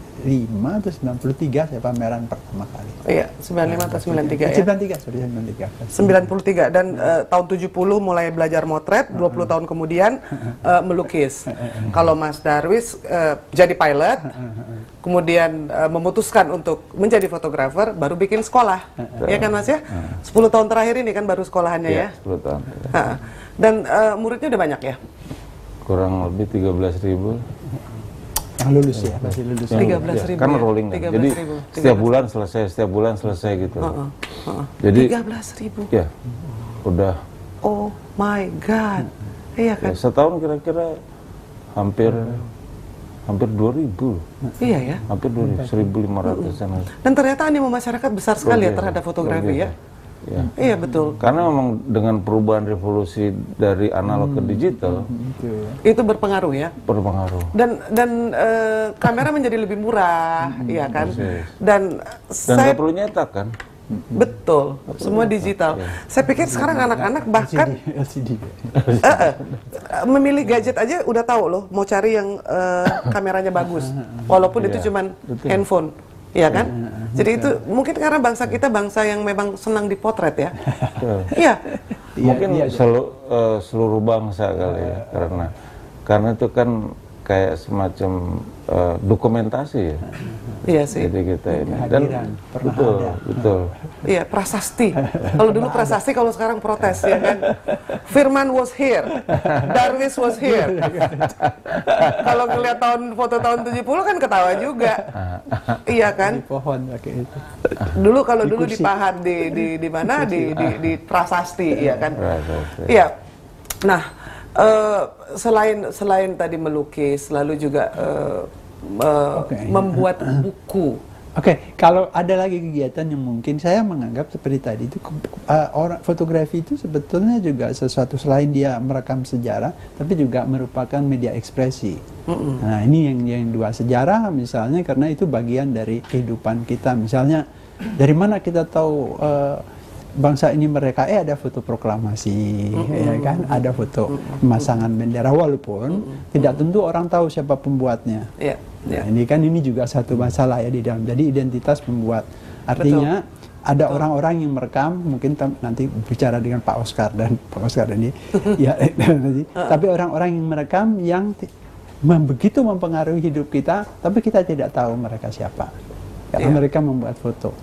lima atau sembilan puluh tiga saya pameran pertama kali. Iya, sembilan puluh lima atau sembilan puluh tiga ya? sembilan puluh tiga, sorry, sembilan puluh tiga. sembilan puluh tiga, dan uh, tahun tujuh puluh mulai belajar motret, dua puluh tahun kemudian uh, melukis. Kalau Mas Darwis uh, jadi pilot, kemudian uh, memutuskan untuk menjadi fotografer, baru bikin sekolah. Iya kan Mas ya? sepuluh tahun terakhir ini kan baru sekolahannya ya? sepuluh tahun. Dan uh, muridnya udah banyak ya? Kurang lebih tiga belas ribu. Yang lulus ya, masih lulus. tiga belas ribu. Ya, kan rolling kan. Jadi setiap bulan selesai, setiap bulan selesai gitu. Uh, uh, uh. Jadi tiga belas ribu. Ya, udah. Oh my God. Iya kan? Ya, setahun kira-kira hampir hampir dua ribu. Iya ya. Hampir dua ribu, seribu lima ratusan. Dan ternyata animo masyarakat besar sekali ya terhadap fotografi ya. Ya. Iya betul. Karena memang dengan perubahan revolusi dari analog hmm. ke digital hmm. itu berpengaruh ya. Berpengaruh. Dan dan uh, kamera menjadi lebih murah, hmm. iya kan. Persis. Dan dan saya nggak perlu nyetak kan. Betul, semua digital. Ya. Saya pikir sekarang anak-anak bahkan L C D. uh, uh, memilih gadget aja udah tahu loh, mau cari yang uh, kameranya bagus, walaupun itu cuman betul. handphone. Iya kan? Jadi itu mungkin karena bangsa kita bangsa yang memang senang dipotret ya. Iya. Mungkin ya, ya. Selu, uh, seluruh bangsa kali ya, karena karena itu kan kayak semacam uh, dokumentasi ya. Iya sih. Jadi kita ini dan betul, ada. betul. Iya, prasasti. Kalau dulu prasasti, kalau sekarang protes ya kan. Firman was here, Darwis was here. Kalau ngeliat tahun foto tahun tujuh puluh kan ketawa juga. Iya kan? Di pohon pakai itu. Dulu kalau dulu di Pahat di di di mana di di di prasasti, iya kan? Iya. Nah, uh, selain selain tadi melukis, lalu juga uh, Uh, okay. membuat buku. Oke, okay. Kalau ada lagi kegiatan yang mungkin saya menganggap seperti tadi itu uh, orang fotografi itu sebetulnya juga sesuatu selain dia merekam sejarah, tapi juga merupakan media ekspresi. Mm-mm. Nah ini yang yang dua sejarah misalnya, karena itu bagian dari kehidupan kita. Misalnya dari mana kita tahu uh, bangsa ini mereka, eh ada foto proklamasi, mm-hmm. ya kan, ada foto pemasangan bendera, walaupun mm-hmm. tidak tentu orang tahu siapa pembuatnya. Yeah. Yeah. Nah, ini kan ini juga satu masalah ya di dalam. Jadi identitas pembuat, artinya betul. Ada betul. Orang-orang yang merekam, mungkin nanti bicara dengan Pak Oscar dan Pak Oscar ini, ya nanti. Tapi orang-orang yang merekam yang begitu mempengaruhi hidup kita, tapi kita tidak tahu mereka siapa, karena yeah. mereka membuat foto.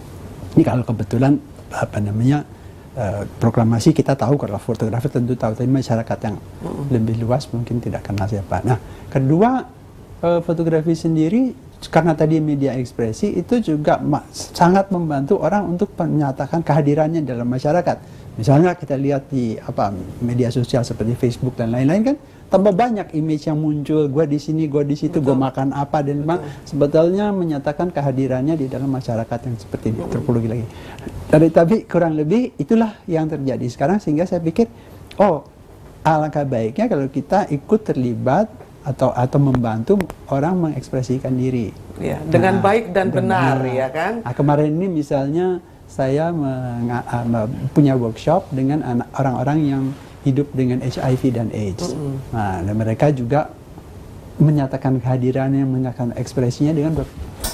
Ini kalau kebetulan apa namanya uh, proklamasi kita tahu, kalau fotografer tentu tahu, tapi masyarakat yang mm-hmm. lebih luas mungkin tidak kenal siapa. Nah, kedua uh, fotografi sendiri karena tadi media ekspresi itu juga ma- sangat membantu orang untuk menyatakan kehadirannya dalam masyarakat. Misalnya kita lihat di apa media sosial seperti Facebook dan lain-lain kan, tambah banyak image yang muncul, gue di sini, gue di situ, gue makan apa, dan memang sebetulnya menyatakan kehadirannya di dalam masyarakat yang seperti antropologi lagi. Tapi, tapi kurang lebih itulah yang terjadi sekarang, sehingga saya pikir, oh alangkah baiknya kalau kita ikut terlibat atau atau membantu orang mengekspresikan diri. Ya, dengan nah, baik dan benar, benar, ya kan? Nah, kemarin ini misalnya saya menga- uh, punya workshop dengan anak orang-orang yang hidup dengan H I V dan AIDS. Mm-hmm. Nah, dan mereka juga menyatakan kehadirannya, menyatakan ekspresinya dengan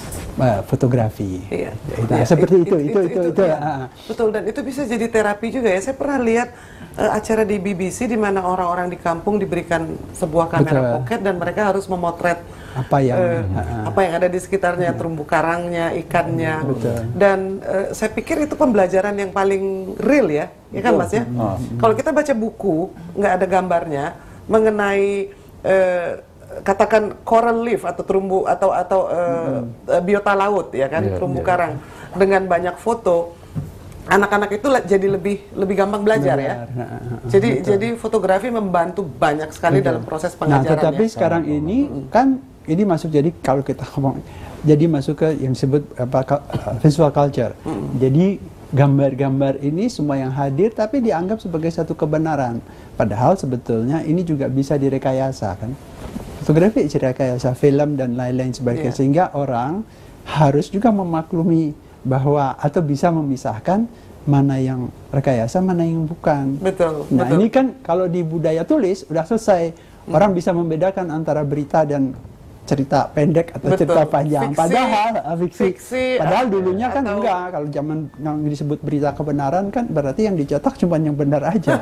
uh, fotografi. Iya. Nah, ya, seperti itu, itu, itu, itu, itu, itu ya. Ya. Betul, dan itu bisa jadi terapi juga ya. Saya pernah lihat uh, acara di B B C di mana orang-orang di kampung diberikan sebuah kamera betul. Pocket dan mereka harus memotret apa yang uh, uh, apa yang ada di sekitarnya, uh, terumbu karangnya, ikannya. Betul. Dan uh, saya pikir itu pembelajaran yang paling real ya, ya kan Mas ya? Oh. Kalau kita baca buku nggak ada gambarnya mengenai uh, katakan coral reef atau terumbu atau atau uh, uh, biota laut ya kan, yeah, terumbu yeah. karang dengan banyak foto, anak-anak itu jadi lebih lebih gampang belajar ya. Nah, jadi betul. Jadi fotografi membantu banyak sekali betul. Dalam proses pengajarannya. Nah, tetapi sekarang ini mm-hmm. kan ini masuk, jadi kalau kita ngomong jadi masuk ke yang disebut apa visual culture. Mm-hmm. Jadi gambar-gambar ini semua yang hadir tapi dianggap sebagai satu kebenaran. Padahal sebetulnya ini juga bisa direkayasa kan. Fotografi direkayasa, film dan lain-lain sebagainya, yeah. sehingga orang harus juga memaklumi bahwa atau bisa memisahkan mana yang rekayasa, mana yang bukan. Betul. Nah, betul. ini kan kalau di budaya tulis udah selesai. Hmm. Orang bisa membedakan antara berita dan cerita pendek atau betul. Cerita panjang. Fiksi, padahal fiksi. fiksi uh, padahal dulunya kan atau... enggak. Kalau zaman yang disebut berita kebenaran kan berarti yang dicetak cuma yang benar aja.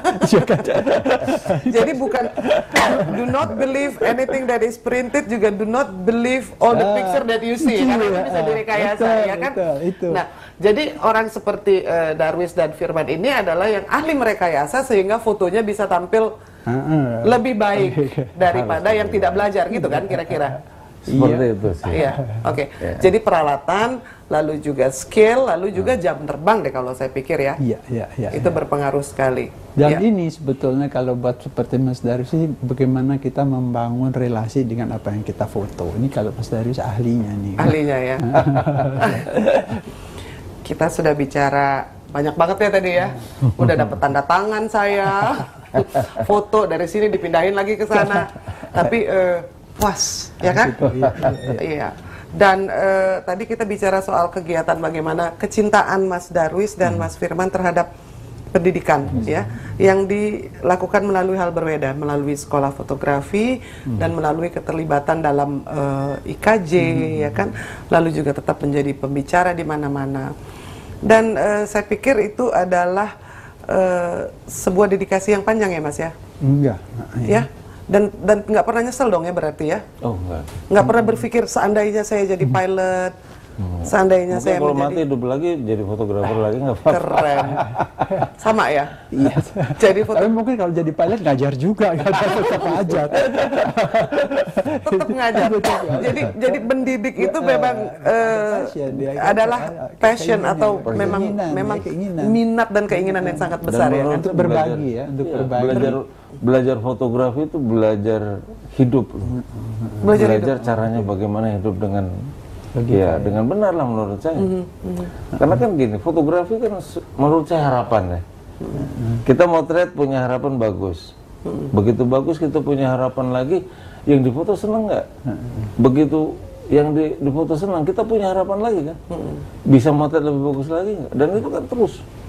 Jadi bukan do not believe anything that is printed, juga do not believe all the picture that you see. Karena itu bisa direkayasa, betul, ya kan? Betul, itu. Nah, jadi orang seperti uh, Darwis dan Firman ini adalah yang ahli merekayasa sehingga fotonya bisa tampil uh-uh. lebih baik daripada yang tidak belajar, gitu kan kira-kira? Seperti iya. itu sih. Iya, oke. Okay. Yeah. Jadi peralatan, lalu juga skill, lalu juga jam terbang deh kalau saya pikir ya. Iya, iya, iya. Itu ya. Berpengaruh sekali. Dan ya. Ini sebetulnya kalau buat seperti Mas Darwis sih, bagaimana kita membangun relasi dengan apa yang kita foto. Ini kalau Mas Darwis ahlinya nih. Ahlinya ya. Kita sudah bicara banyak banget ya tadi ya. Udah dapat tanda tangan saya. Foto dari sini dipindahin lagi ke sana. Tapi uh, puas, ya kan? Iya. iya. Dan uh, tadi kita bicara soal kegiatan bagaimana kecintaan Mas Darwis dan hmm. Mas Firman terhadap pendidikan, hmm. ya, yang dilakukan melalui hal berbeda, melalui sekolah fotografi hmm. dan melalui keterlibatan dalam uh, I K J, hmm. ya kan? Lalu juga tetap menjadi pembicara di mana-mana. Dan uh, saya pikir itu adalah uh, sebuah dedikasi yang panjang ya, Mas ya? Enggak. Ya. Dan dan nggak pernah nyesel dong ya berarti ya? Oh enggak. Nggak pernah berpikir seandainya saya jadi pilot, hmm. seandainya mungkin saya kalau menjadi... mati hidup lagi jadi fotografer lagi nggak apa-apa. Keren. Sama ya? Iya. Jadi foto... Tapi mungkin kalau jadi pilot ngajar juga, tetap ngajar. Tetap ngajar. Jadi jadi mendidik itu memang uh, adalah passion atau memang memang minat dan keinginan yang sangat besar ya kan? Untuk berbagi ya, untuk berbagi. Belajar belajar fotografi itu belajar hidup, belajar, belajar hidup. Caranya bagaimana hidup dengan Lagi ya dengan benar lah menurut saya. Mm-hmm. Mm-hmm. Karena kan gini, fotografi kan menurut saya harapan ya. Mm-hmm. Kita motret punya harapan bagus, mm-hmm. begitu bagus kita punya harapan lagi, yang difoto seneng nggak? Mm-hmm. Begitu yang di, difoto seneng, kita punya harapan lagi kan? Mm-hmm. Bisa motret lebih bagus lagi nggak? Dan itu kan terus.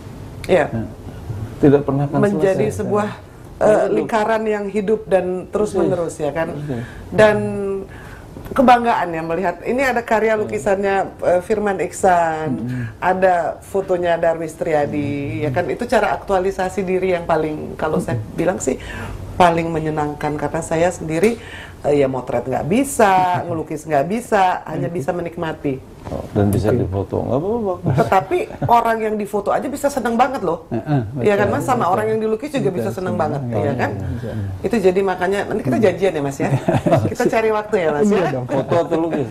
Iya. Tidak pernah akan menjadi selesai. sebuah uh, lingkaran yang hidup dan terus menerus ya kan. Dan kebanggaan ya melihat ini ada karya lukisannya uh, Firman Iksan, hmm. ada fotonya Darwis Triadi, hmm. ya kan, itu cara aktualisasi diri yang paling, kalau hmm. saya bilang sih paling menyenangkan, karena saya sendiri uh, ya motret nggak bisa, ngelukis nggak bisa, hanya bisa menikmati. Oh, dan bisa difoto, nggak apa-apa. Tetapi orang yang difoto aja bisa seneng banget loh, ya kan Mas, sama orang yang dilukis juga bisa seneng banget, ya kan? Itu jadi makanya nanti kita janjian ya Mas ya, kita cari waktu ya Mas ya. Foto atau lukis?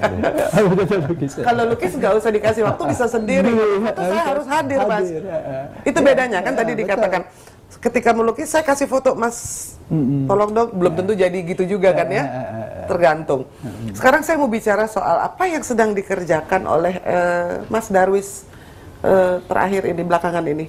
Kalau lukis nggak usah dikasih waktu, bisa sendiri. Foto saya harus hadir Mas. Itu bedanya kan tadi dikatakan. Ketika melukis saya kasih foto Mas, tolong dong, belum tentu jadi gitu juga kan ya, tergantung. Sekarang saya mau bicara soal apa yang sedang dikerjakan oleh uh, Mas Darwis uh, terakhir ini, belakangan ini.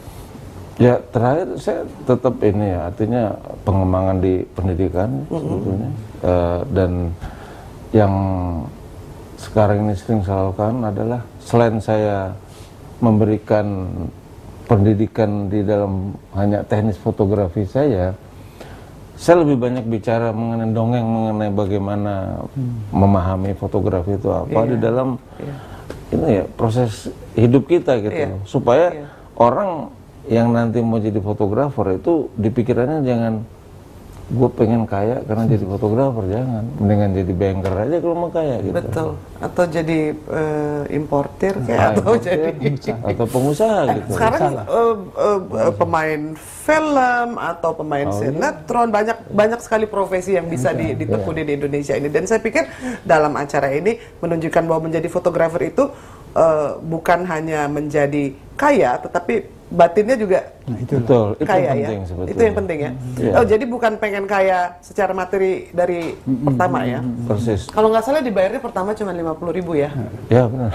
Ya terakhir saya tetap ini ya, artinya pengembangan di pendidikan mm-hmm. sebetulnya, uh, dan yang sekarang ini sering saya lakukan adalah selain saya memberikan pendidikan di dalam hanya teknis fotografi saya, saya lebih banyak bicara mengenai dongeng, mengenai bagaimana hmm. memahami fotografi itu apa yeah. di dalam yeah. ini ya proses hidup kita gitu, yeah. supaya yeah. orang yang nanti mau jadi fotografer itu dipikirannya jangan gue pengen kaya karena jadi fotografer, jangan, mendingan jadi banker aja kalau mau kaya gitu. Betul. Atau jadi uh, importir kayak nah, atau importir, jadi pengusaha. atau pengusaha gitu. Sekarang uh, uh, uh, pemain film atau pemain oh, sinetron, iya. banyak banyak sekali profesi yang bisa di, ditekuni iya. di Indonesia ini. Dan saya pikir dalam acara ini menunjukkan bahwa menjadi fotografer itu uh, bukan hanya menjadi kaya, tetapi batinnya juga nah, itu betul, kaya itu ya, sebetulnya. Itu yang penting ya. Mm-hmm. Oh, jadi bukan pengen kaya secara materi dari mm-hmm. pertama ya. Persis. Kalau nggak salah dibayarnya pertama cuma lima puluh ribu ya. Ya benar.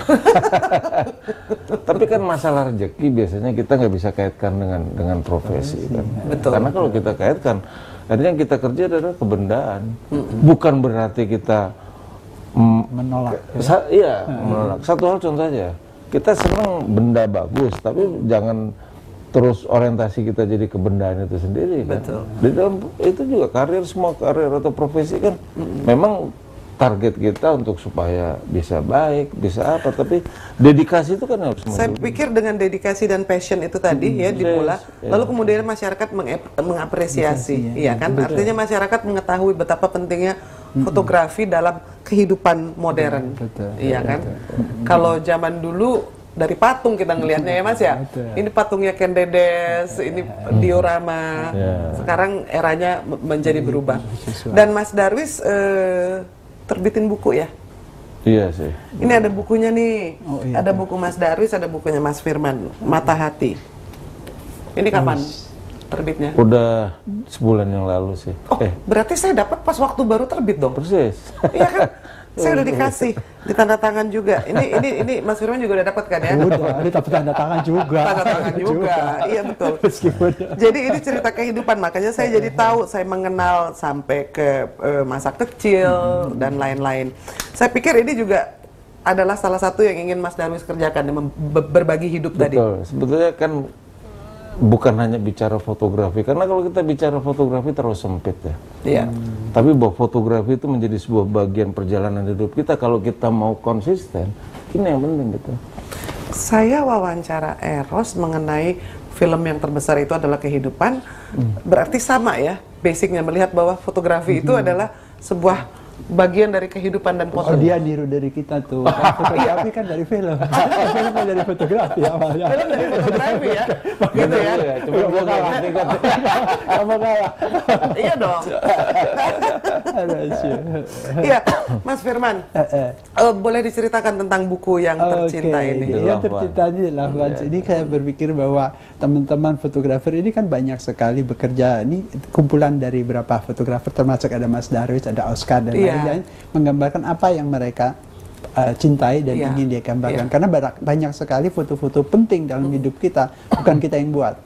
Tapi kan masalah rezeki biasanya kita nggak bisa kaitkan dengan dengan profesi kan. Betul. Karena kalau kita kaitkan, artinya yang kita kerja adalah kebendaan. Mm-hmm. Bukan berarti kita mm, menolak. Sa- iya, mm-hmm. menolak. Satu hal contoh aja. Kita senang benda bagus, tapi jangan terus orientasi kita jadi kebendaan itu sendiri kan. Betul. Di dalam itu juga karir, semua karir atau profesi kan mm-hmm. memang target kita untuk supaya bisa baik, bisa apa, tapi dedikasi itu kan harus. Saya maju. pikir dengan dedikasi dan passion itu tadi hmm, ya dimulai, yes, lalu yeah. kemudian masyarakat mengep- mengapresiasi, iya ya kan? Betul. Artinya masyarakat mengetahui betapa pentingnya fotografi hmm. dalam kehidupan modern, betul, iya kan? Betul. Kalau zaman dulu dari patung kita ngelihatnya ya Mas ya, betul. Ini patungnya Ken Dedes, ini diorama, yeah. sekarang eranya menjadi berubah. Dan Mas Darwis eh, terbitin buku ya? Iya sih. Ini ada bukunya nih, oh, iya, ada buku Mas Darwis, ada bukunya Mas Firman, Mata Hati. Ini kapan terbitnya? Udah sebulan yang lalu sih. Oh, eh. berarti saya dapat pas waktu baru terbit dong? Persis. Iya kan? Saya udah dikasih, ditanda tangan juga. Ini ini ini Mas Firman juga udah dapat kan ya? Udah, ini dapat tanda tangan juga. Tanda tangan juga, iya betul. Jadi ini cerita kehidupan, makanya saya jadi tahu, saya mengenal sampai ke uh, masa kecil hmm. dan lain-lain. Saya pikir ini juga adalah salah satu yang ingin Mas Darwis kerjakan, mem- berbagi hidup betul. tadi. Sebetulnya kan bukan hanya bicara fotografi, karena kalau kita bicara fotografi terlalu sempit ya. Iya. Hmm. Tapi bahwa fotografi itu menjadi sebuah bagian perjalanan hidup kita, kalau kita mau konsisten, ini yang penting gitu. Saya wawancara Eros mengenai film yang terbesar itu adalah kehidupan, hmm. berarti sama ya, basicnya melihat bahwa fotografi hmm. itu adalah sebuah bagian dari kehidupan dan foto. Oh, dia niru dari kita tuh. Kan fotografi kan dari film. Film kan dari fotografi awalnya. Film dari fotografi ya. Gitu ya. Cuma gua kalah. Kamu kalah. Iya dong. Iya, Mas Firman. Uh, boleh diceritakan tentang buku yang tercinta okay. ini? Yang tercinta ini adalah yeah. Ini saya berpikir bahwa teman-teman fotografer ini kan banyak sekali bekerja. Ini kumpulan dari beberapa fotografer, termasuk ada Mas Darwis, ada Oscar dan yeah. lain-lain, menggambarkan apa yang mereka uh, cintai dan yeah. ingin dia gambarkan. Yeah. Karena banyak sekali foto-foto penting dalam hidup kita, bukan kita yang buat.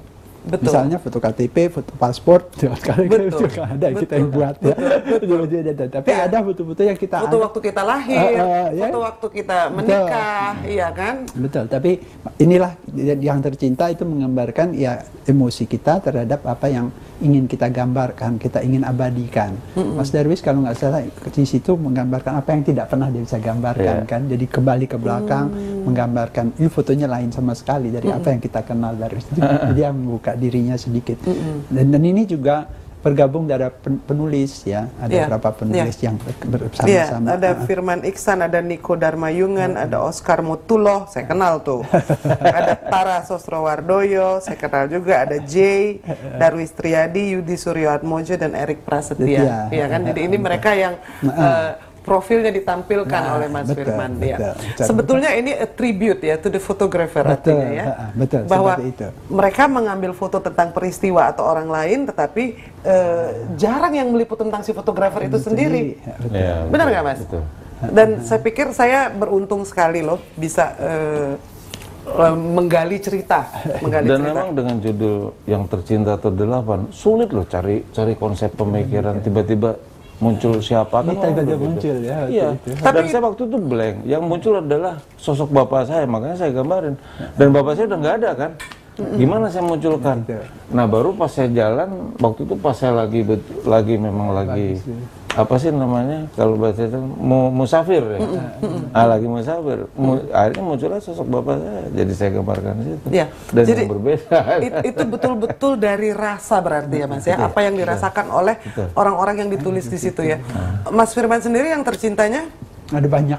Betul. Misalnya foto K T P, foto paspor, sekarang kan Betul. juga ada Betul. kita yang buat ya. Betul. Betul. Tapi Ya. ada foto-foto yang kita Foto ada. waktu kita lahir, Uh, uh, ya. foto waktu kita menikah, iya kan? Betul, tapi inilah yang tercinta itu menggambarkan ya emosi kita terhadap apa yang ingin kita gambarkan, kita ingin abadikan. Mm-mm. Mas Darwis kalau nggak salah di situ menggambarkan apa yang tidak pernah dia bisa gambarkan Yeah. kan. Jadi kembali ke belakang mm. menggambarkan, ini fotonya lain sama sekali dari Mm-mm. apa yang kita kenal Darwis. Jadi dia membuka dirinya sedikit. Dan, dan ini juga bergabung dari penulis ya, ada yeah. beberapa penulis yeah. yang bersama-sama. Yeah, ada Firman Iksan, ada Niko Darmayungan, uh, ada Oscar Motuloh, saya kenal tuh. Ada Tara Sosrowardoyo, saya kenal juga. Ada Jay, Darwis Triadi, Yudi Suryoatmojo, dan Erik Prasetya. Iya kan? Jadi ini mereka yang uh, profilnya ditampilkan nah, oleh Mas betul, Firman. Betul, ya. betul, Sebetulnya betul. ini a tribute ya to the photographer betul, artinya ya. Betul, bahwa itu. mereka mengambil foto tentang peristiwa atau orang lain, tetapi uh, jarang yang meliput tentang si fotografer itu sendiri. Betul. Ya, benar nggak Mas? Betul. Dan saya pikir saya beruntung sekali loh bisa uh, uh, menggali cerita, menggali Dan cerita. memang dengan judul yang tercinta terdelapan sulit loh cari cari konsep pemikiran, tiba-tiba muncul siapa kan tiba-tiba muncul ya. Iya. Itu. Tapi dan saya waktu itu blank. Yang muncul adalah sosok bapak saya, makanya saya gambarin. Dan bapak saya udah nggak ada kan. Gimana saya munculkan? Nah baru pas saya jalan, waktu itu pas saya lagi lagi memang lagi apa sih namanya kalau bahasa itu mu, musafir ya. Ah lagi musafir. Mu, akhirnya muncullah sosok bapak saya. Jadi saya gambarkan di situ. Ya. Dan Jadi, yang berbeda. It, itu betul-betul dari rasa berarti ya Mas ya. Apa yang dirasakan oleh orang-orang yang ditulis di situ ya. Mas Firman sendiri yang tercintanya? Ada banyak.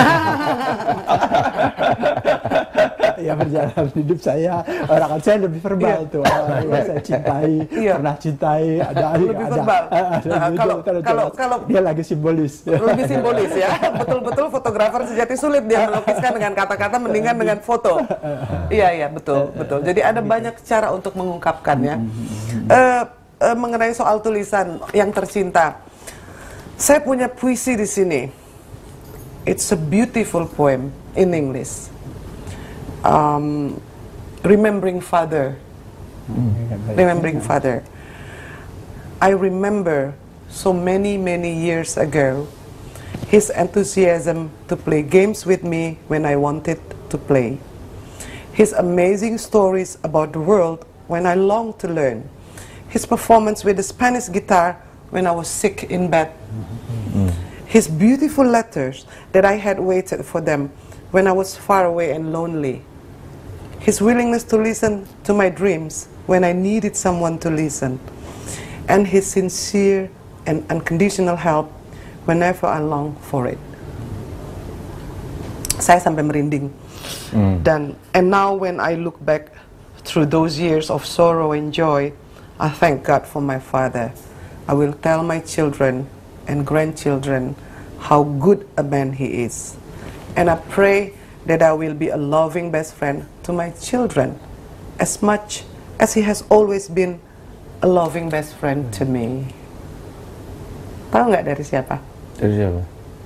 Ya perjalanan hidup saya, orang kan saya lebih verbal tuh. Orang yang saya cintai, Iya. pernah cintai, ada Lebih ada. verbal. ada Nah, gitu, kalau- kalau kalau- jelas. kalau- dia lagi simbolis. Lebih simbolis ya. Betul-betul fotografer sejati sulit dia melukiskan dengan kata-kata mendingan dengan foto. Iya iya betul betul. Jadi ada banyak cara untuk mengungkapkannya. Uh, uh, mengenai soal tulisan yang tercinta, saya punya puisi di sini. It's a beautiful poem in English. Um, remembering father. Remembering father. I remember so many, many years ago, his enthusiasm to play games with me when I wanted to play. His amazing stories about the world when I longed to learn. His performance with the Spanish guitar when I was sick in bed. His beautiful letters that I had waited for them when I was far away and lonely. His willingness to listen to my dreams when I needed someone to listen. And his sincere and unconditional help whenever I long for it. Saya sampai merinding. Mm. Dan and now when I look back through those years of sorrow and joy, I thank God for my father. I will tell my children and grandchildren how good a man he is. And I pray that I will be a loving best friend to my children as much as he has always been a loving best friend to me. Tahu nggak dari siapa? Dari siapa?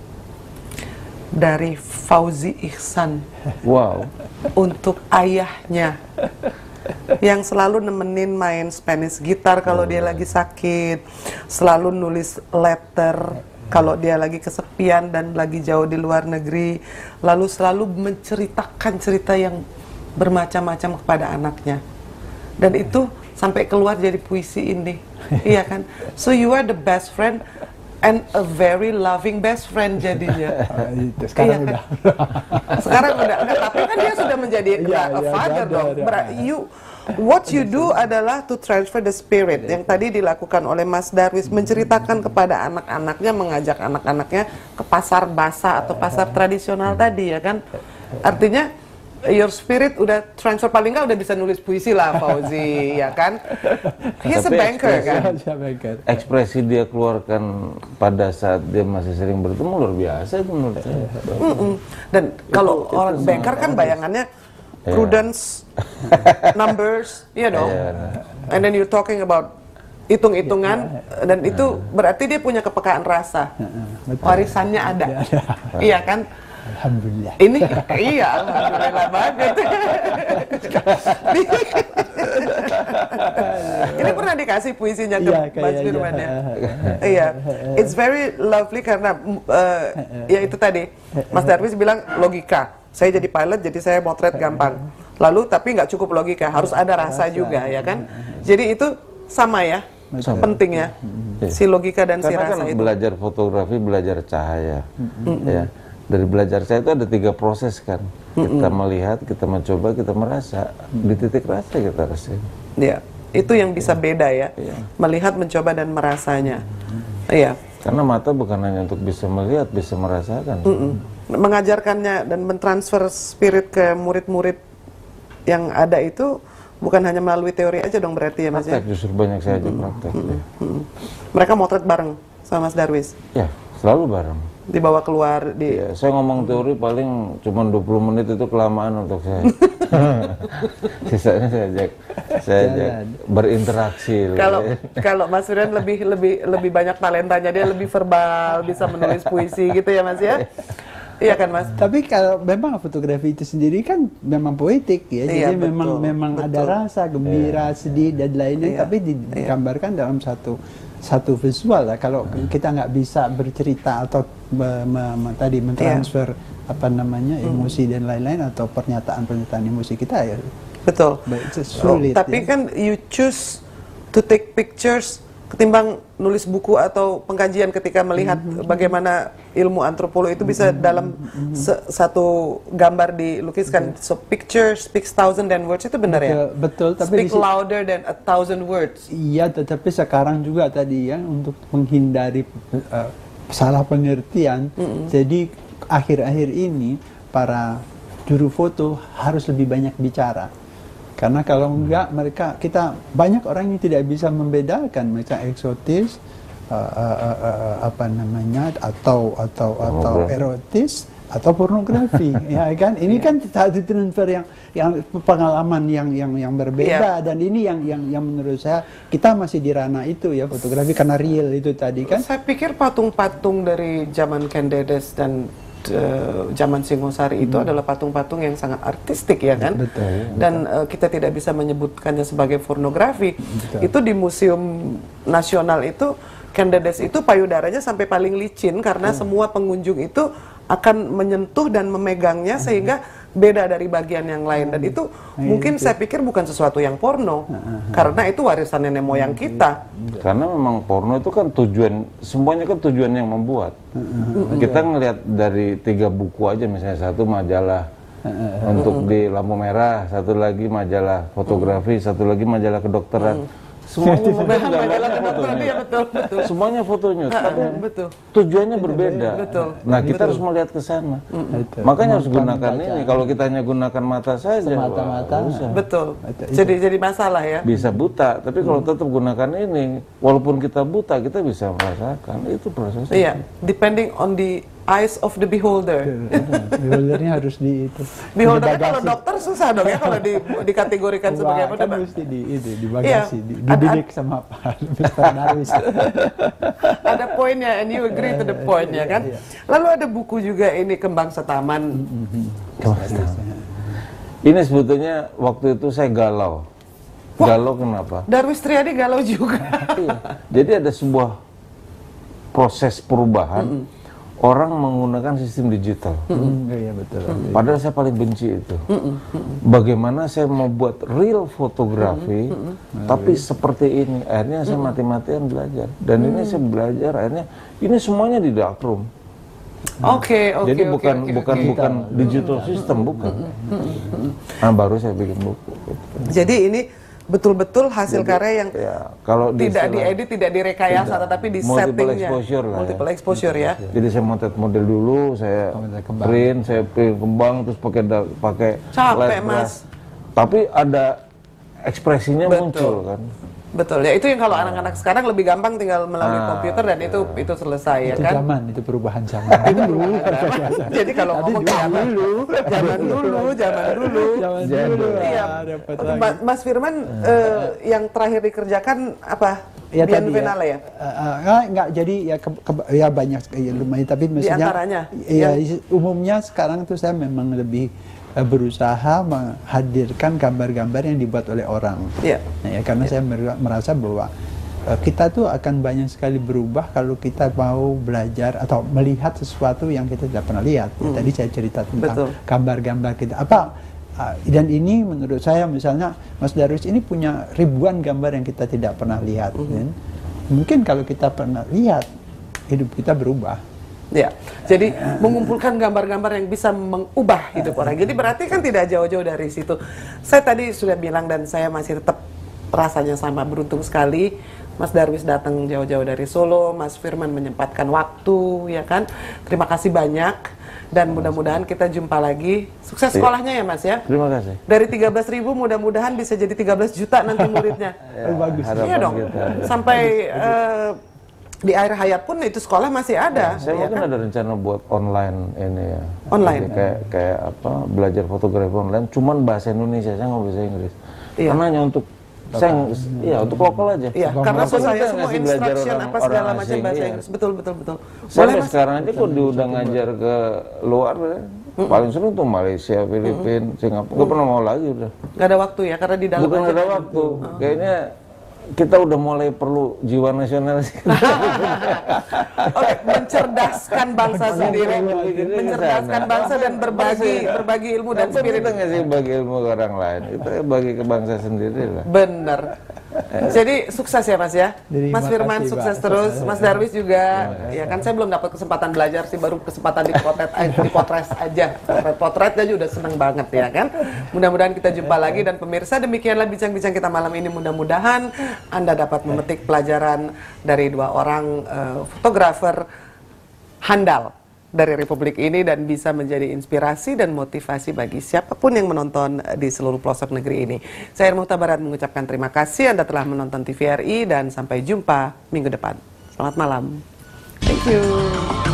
Dari Fauzi Ihsan. Wow. Untuk ayahnya yang selalu nemenin main Spanish gitar kalau dia lagi sakit, selalu nulis letter kalau dia lagi kesepian dan lagi jauh di luar negeri, lalu selalu menceritakan cerita yang bermacam-macam kepada anaknya. Dan itu sampai keluar jadi puisi ini. Iya kan? So you are the best friend and a very loving best friend jadinya. Sekarang iya, udah. Kan? Sekarang udah. Enggak, tapi kan dia sudah menjadi Iya, a iya, father ada, dong. ada. Ber- you, what you do adalah to transfer the spirit yang tadi dilakukan oleh Mas Darwis, menceritakan kepada anak-anaknya, mengajak anak-anaknya ke pasar basah atau pasar tradisional tadi ya kan. Artinya your spirit udah transfer, paling nggak udah bisa nulis puisi lah Fauzi ya kan. He's a Tapi banker ekspresi- kan. Saya banker. Ekspresi dia keluarkan pada saat dia masih sering bertemu luar biasa itu menurut saya. Mm-mm. Dan kalau itu orang sangat banker kan bagus. bayangannya Iya. prudence, numbers, you know, Iya. and then you're talking about hitung-hitungan, dan itu berarti dia punya kepekaan rasa, betul. warisannya ada, iya kan? Alhamdulillah. Ini iya, alhamdulillah banget. Ini pernah dikasih puisinya ke Iya, Mas kayaknya. Firman ya? Iya, it's very lovely karena uh, ya itu tadi Mas Darwis bilang logika. Saya jadi pilot, jadi saya motret gampang. Lalu tapi nggak cukup logika, harus ada rasa juga ya kan? Jadi itu sama ya, Sama. penting ya, si logika dan si Karena rasa kan itu. belajar fotografi, belajar cahaya, ya. Dari belajar cahaya itu ada tiga proses kan. Kita melihat, kita mencoba, kita merasa. Di titik rasa kita rasain. Ya, itu yang bisa beda ya, melihat, mencoba dan merasanya. Iya. Karena mata bukan hanya untuk bisa melihat, bisa merasakan. Mm-mm. Mengajarkannya dan mentransfer spirit ke murid-murid yang ada itu bukan hanya melalui teori aja dong berarti ya Mas ya? Praktek, justru banyak saya ajak praktek. Ya. Mm-mm. Mereka motret bareng sama Mas Darwis? Ya, selalu bareng. Dibawa keluar di... Ya, saya ngomong teori paling cuma dua puluh menit itu kelamaan untuk saya. Sisanya saya ajak, saya ajak berinteraksi. Kalau kalau Mas Firman lebih lebih lebih banyak talentanya, dia lebih verbal, bisa menulis puisi gitu ya Mas ya? Iya kan Mas? Tapi kalau memang fotografi itu sendiri kan memang poetik ya, Iya, jadi betul, memang memang betul. ada rasa gembira, sedih dan lainnya, Iya, tapi di- iya. digambarkan dalam satu satu visual lah. Kalau kita nggak bisa bercerita atau me- me- me- tadi mentransfer apa namanya emosi dan lain-lain atau pernyataan-pernyataan emosi kita ya Betul. baik, itu sulit. Tapi ya. kan you choose to take pictures ketimbang nulis buku atau pengkajian ketika melihat bagaimana ilmu antropologi itu bisa dalam se- satu gambar dilukiskan. So picture speaks thousand than words, itu benar ya? Betul, betul, tapi Speak di si- louder than a thousand words. Iya, tetapi sekarang juga tadi ya untuk menghindari uh, salah pengertian. Jadi akhir-akhir ini para juru foto harus lebih banyak bicara. Karena kalau enggak mereka kita banyak orang yang tidak bisa membedakan mereka eksotis uh, uh, uh, uh, apa namanya atau atau atau erotis atau pornografi ya kan ini kan satu transfer yang yang pengalaman yang yang yang berbeda Iya. dan ini yang yang yang menurut saya kita masih di ranah itu ya fotografi karena real itu tadi kan. Saya pikir patung-patung dari zaman Ken Dedes dan uh, zaman Singosari itu adalah patung-patung yang sangat artistik ya kan? Betul. Dan uh, kita tidak bisa menyebutkannya sebagai pornografi. Itu di Museum Nasional itu Ken Dedes itu payudaranya sampai paling licin karena semua pengunjung itu akan menyentuh dan memegangnya sehingga beda dari bagian yang lain, dan itu mungkin saya pikir bukan sesuatu yang porno karena itu warisan nenek moyang kita. Karena memang porno itu kan tujuan, semuanya kan tujuan yang membuat. Kita ngelihat dari tiga buku aja, misalnya satu majalah untuk di lampu merah, satu lagi majalah fotografi, satu lagi majalah kedokteran. Semuanya membuat Majalah gambarnya kedokteran, fotonya. iya betul, betul. Semuanya fotonya, tapi Betul. tujuannya berbeda. Betul. Nah, kita harus melihat ke sana. Makanya harus gunakan ini. Kalau kita hanya gunakan mata saja, Semata-mata. wah, susah. Betul. Jadi jadi masalah ya. Bisa buta, tapi kalau tetap gunakan ini, walaupun kita buta, kita bisa merasakan. Itu prosesnya. Iya, depending on the eyes of the beholder. Beholdernya harus di itu. Beholdernya Di kalau bagasi. dokter susah dong ya kalau di, dikategorikan sebagai Wah, apa? kan Pak? mesti di itu di Iya. bagasi, di, Ada- dididik sama Pak mister Darwis. Ada poinnya, and you agree to the point ya kan. Lalu ada buku juga ini Kembang Setaman. Ini sebetulnya waktu itu saya galau. Galau kenapa? Darwis Triadi galau juga. Iya. Jadi ada sebuah proses perubahan. Orang menggunakan sistem digital. Hmm, iya betul. Padahal saya paling benci itu. Bagaimana saya mau buat real fotografi, tapi seperti ini. Akhirnya saya mati-matian belajar. Dan ini saya belajar, akhirnya ini semuanya di darkroom. Oke, oke, Jadi oke, bukan oke, bukan oke. bukan digital system, bukan. Nah, baru saya bikin buku. Jadi ini betul-betul hasil karya yang Ya, kalau di tidak istilah- diedit, tidak direkayasa, tetapi di Multiple settingnya. exposure lah ya. Multiple exposure ya. Jadi saya motret model dulu, saya Motret kembang. print, saya print kembang, terus pakai da- pakai Capek, light Mas. brush. Tapi ada ekspresinya Betul. muncul kan. Betul ya, itu yang kalau anak-anak sekarang lebih gampang tinggal melalui Ah, komputer dan itu itu selesai ya Itu kan. zaman, itu perubahan zaman dulu. Jadi kalau ngomong zaman dulu, zaman dulu, zaman dulu. Zaman Zaman dulu. Iya. ah, dapat Oke, lagi. Ma- Mas Firman, eh, yang terakhir dikerjakan apa? Ya tadi ya, Biennale ya? Uh, uh, enggak, enggak, jadi ya ke, ke- ya banyak ya, lumayan tapi maksudnya antaranya, ya yang- umumnya sekarang tuh saya memang lebih uh, berusaha menghadirkan gambar-gambar yang dibuat oleh orang. Yeah. Nah, ya, karena yeah. saya merasa bahwa uh, kita tuh akan banyak sekali berubah kalau kita mau belajar atau melihat sesuatu yang kita tidak pernah lihat. Hmm. Ya, tadi saya cerita tentang gambar-gambar kita. Apa uh, dan ini menurut saya misalnya Mas Darwis ini punya ribuan gambar yang kita tidak pernah lihat. Hmm. Kan? Mungkin kalau kita pernah lihat, hidup kita berubah. Ya, jadi mengumpulkan gambar-gambar yang bisa mengubah hidup orang. Jadi berarti kan tidak jauh-jauh dari situ. Saya tadi sudah bilang dan saya masih tetap rasanya sama, beruntung sekali. Mas Darwis datang jauh-jauh dari Solo, Mas Firman menyempatkan waktu, ya kan. Terima kasih banyak dan mudah-mudahan kita jumpa lagi. Sukses sekolahnya ya Mas ya. Terima kasih. Dari tiga belas ribu mudah-mudahan bisa jadi tiga belas juta nanti muridnya. Ya, oh, bagus. Iya dong. Kita. Sampai uh, di akhir hayat pun itu sekolah masih ada. Ya, saya ya mungkin kan? Ada rencana buat online ini ya. Online. Jadi kayak kayak apa belajar fotografi online, cuman bahasa Indonesia, saya nggak bisa Inggris. Iya. Karena hanya untuk saya, iya untuk lokal aja. Iya, karena saya semua instruction apa segala macam bahasa iya. Inggris. Betul betul betul. Sampai sekarang aja kok diundang ngajar ke luar ya. Mm-mm. Paling sering tuh Malaysia, Filipina, Singapura. Gak pernah mau lagi udah. Gak ada waktu ya karena di dalam. Bukan gak ada waktu. Oh. Kayaknya kita udah mulai perlu jiwa nasionalis. Oke, mencerdaskan bangsa sendiri, mencerdaskan bangsa dan berbagi berbagi ilmu dan spirit. Kita ngasih bagi ilmu ke orang lain, kita bagi ke bangsa sendiri lah. Bener. Jadi sukses ya Mas ya. Jadi, Mas Firman kasih, sukses Pak. Terus, Mas Darwis juga. Ya kan saya belum dapat kesempatan belajar sih, baru kesempatan di potret di potret aja. Potret aja udah seneng banget ya kan. Mudah-mudahan kita jumpa lagi dan pemirsa demikianlah bincang-bincang kita malam ini. Mudah-mudahan Anda dapat memetik pelajaran dari dua orang uh, fotografer handal dari Republik ini dan bisa menjadi inspirasi dan motivasi bagi siapapun yang menonton di seluruh pelosok negeri ini. Saya Irma Huta Barat mengucapkan terima kasih Anda telah menonton T V R I dan sampai jumpa minggu depan. Selamat malam. Thank you.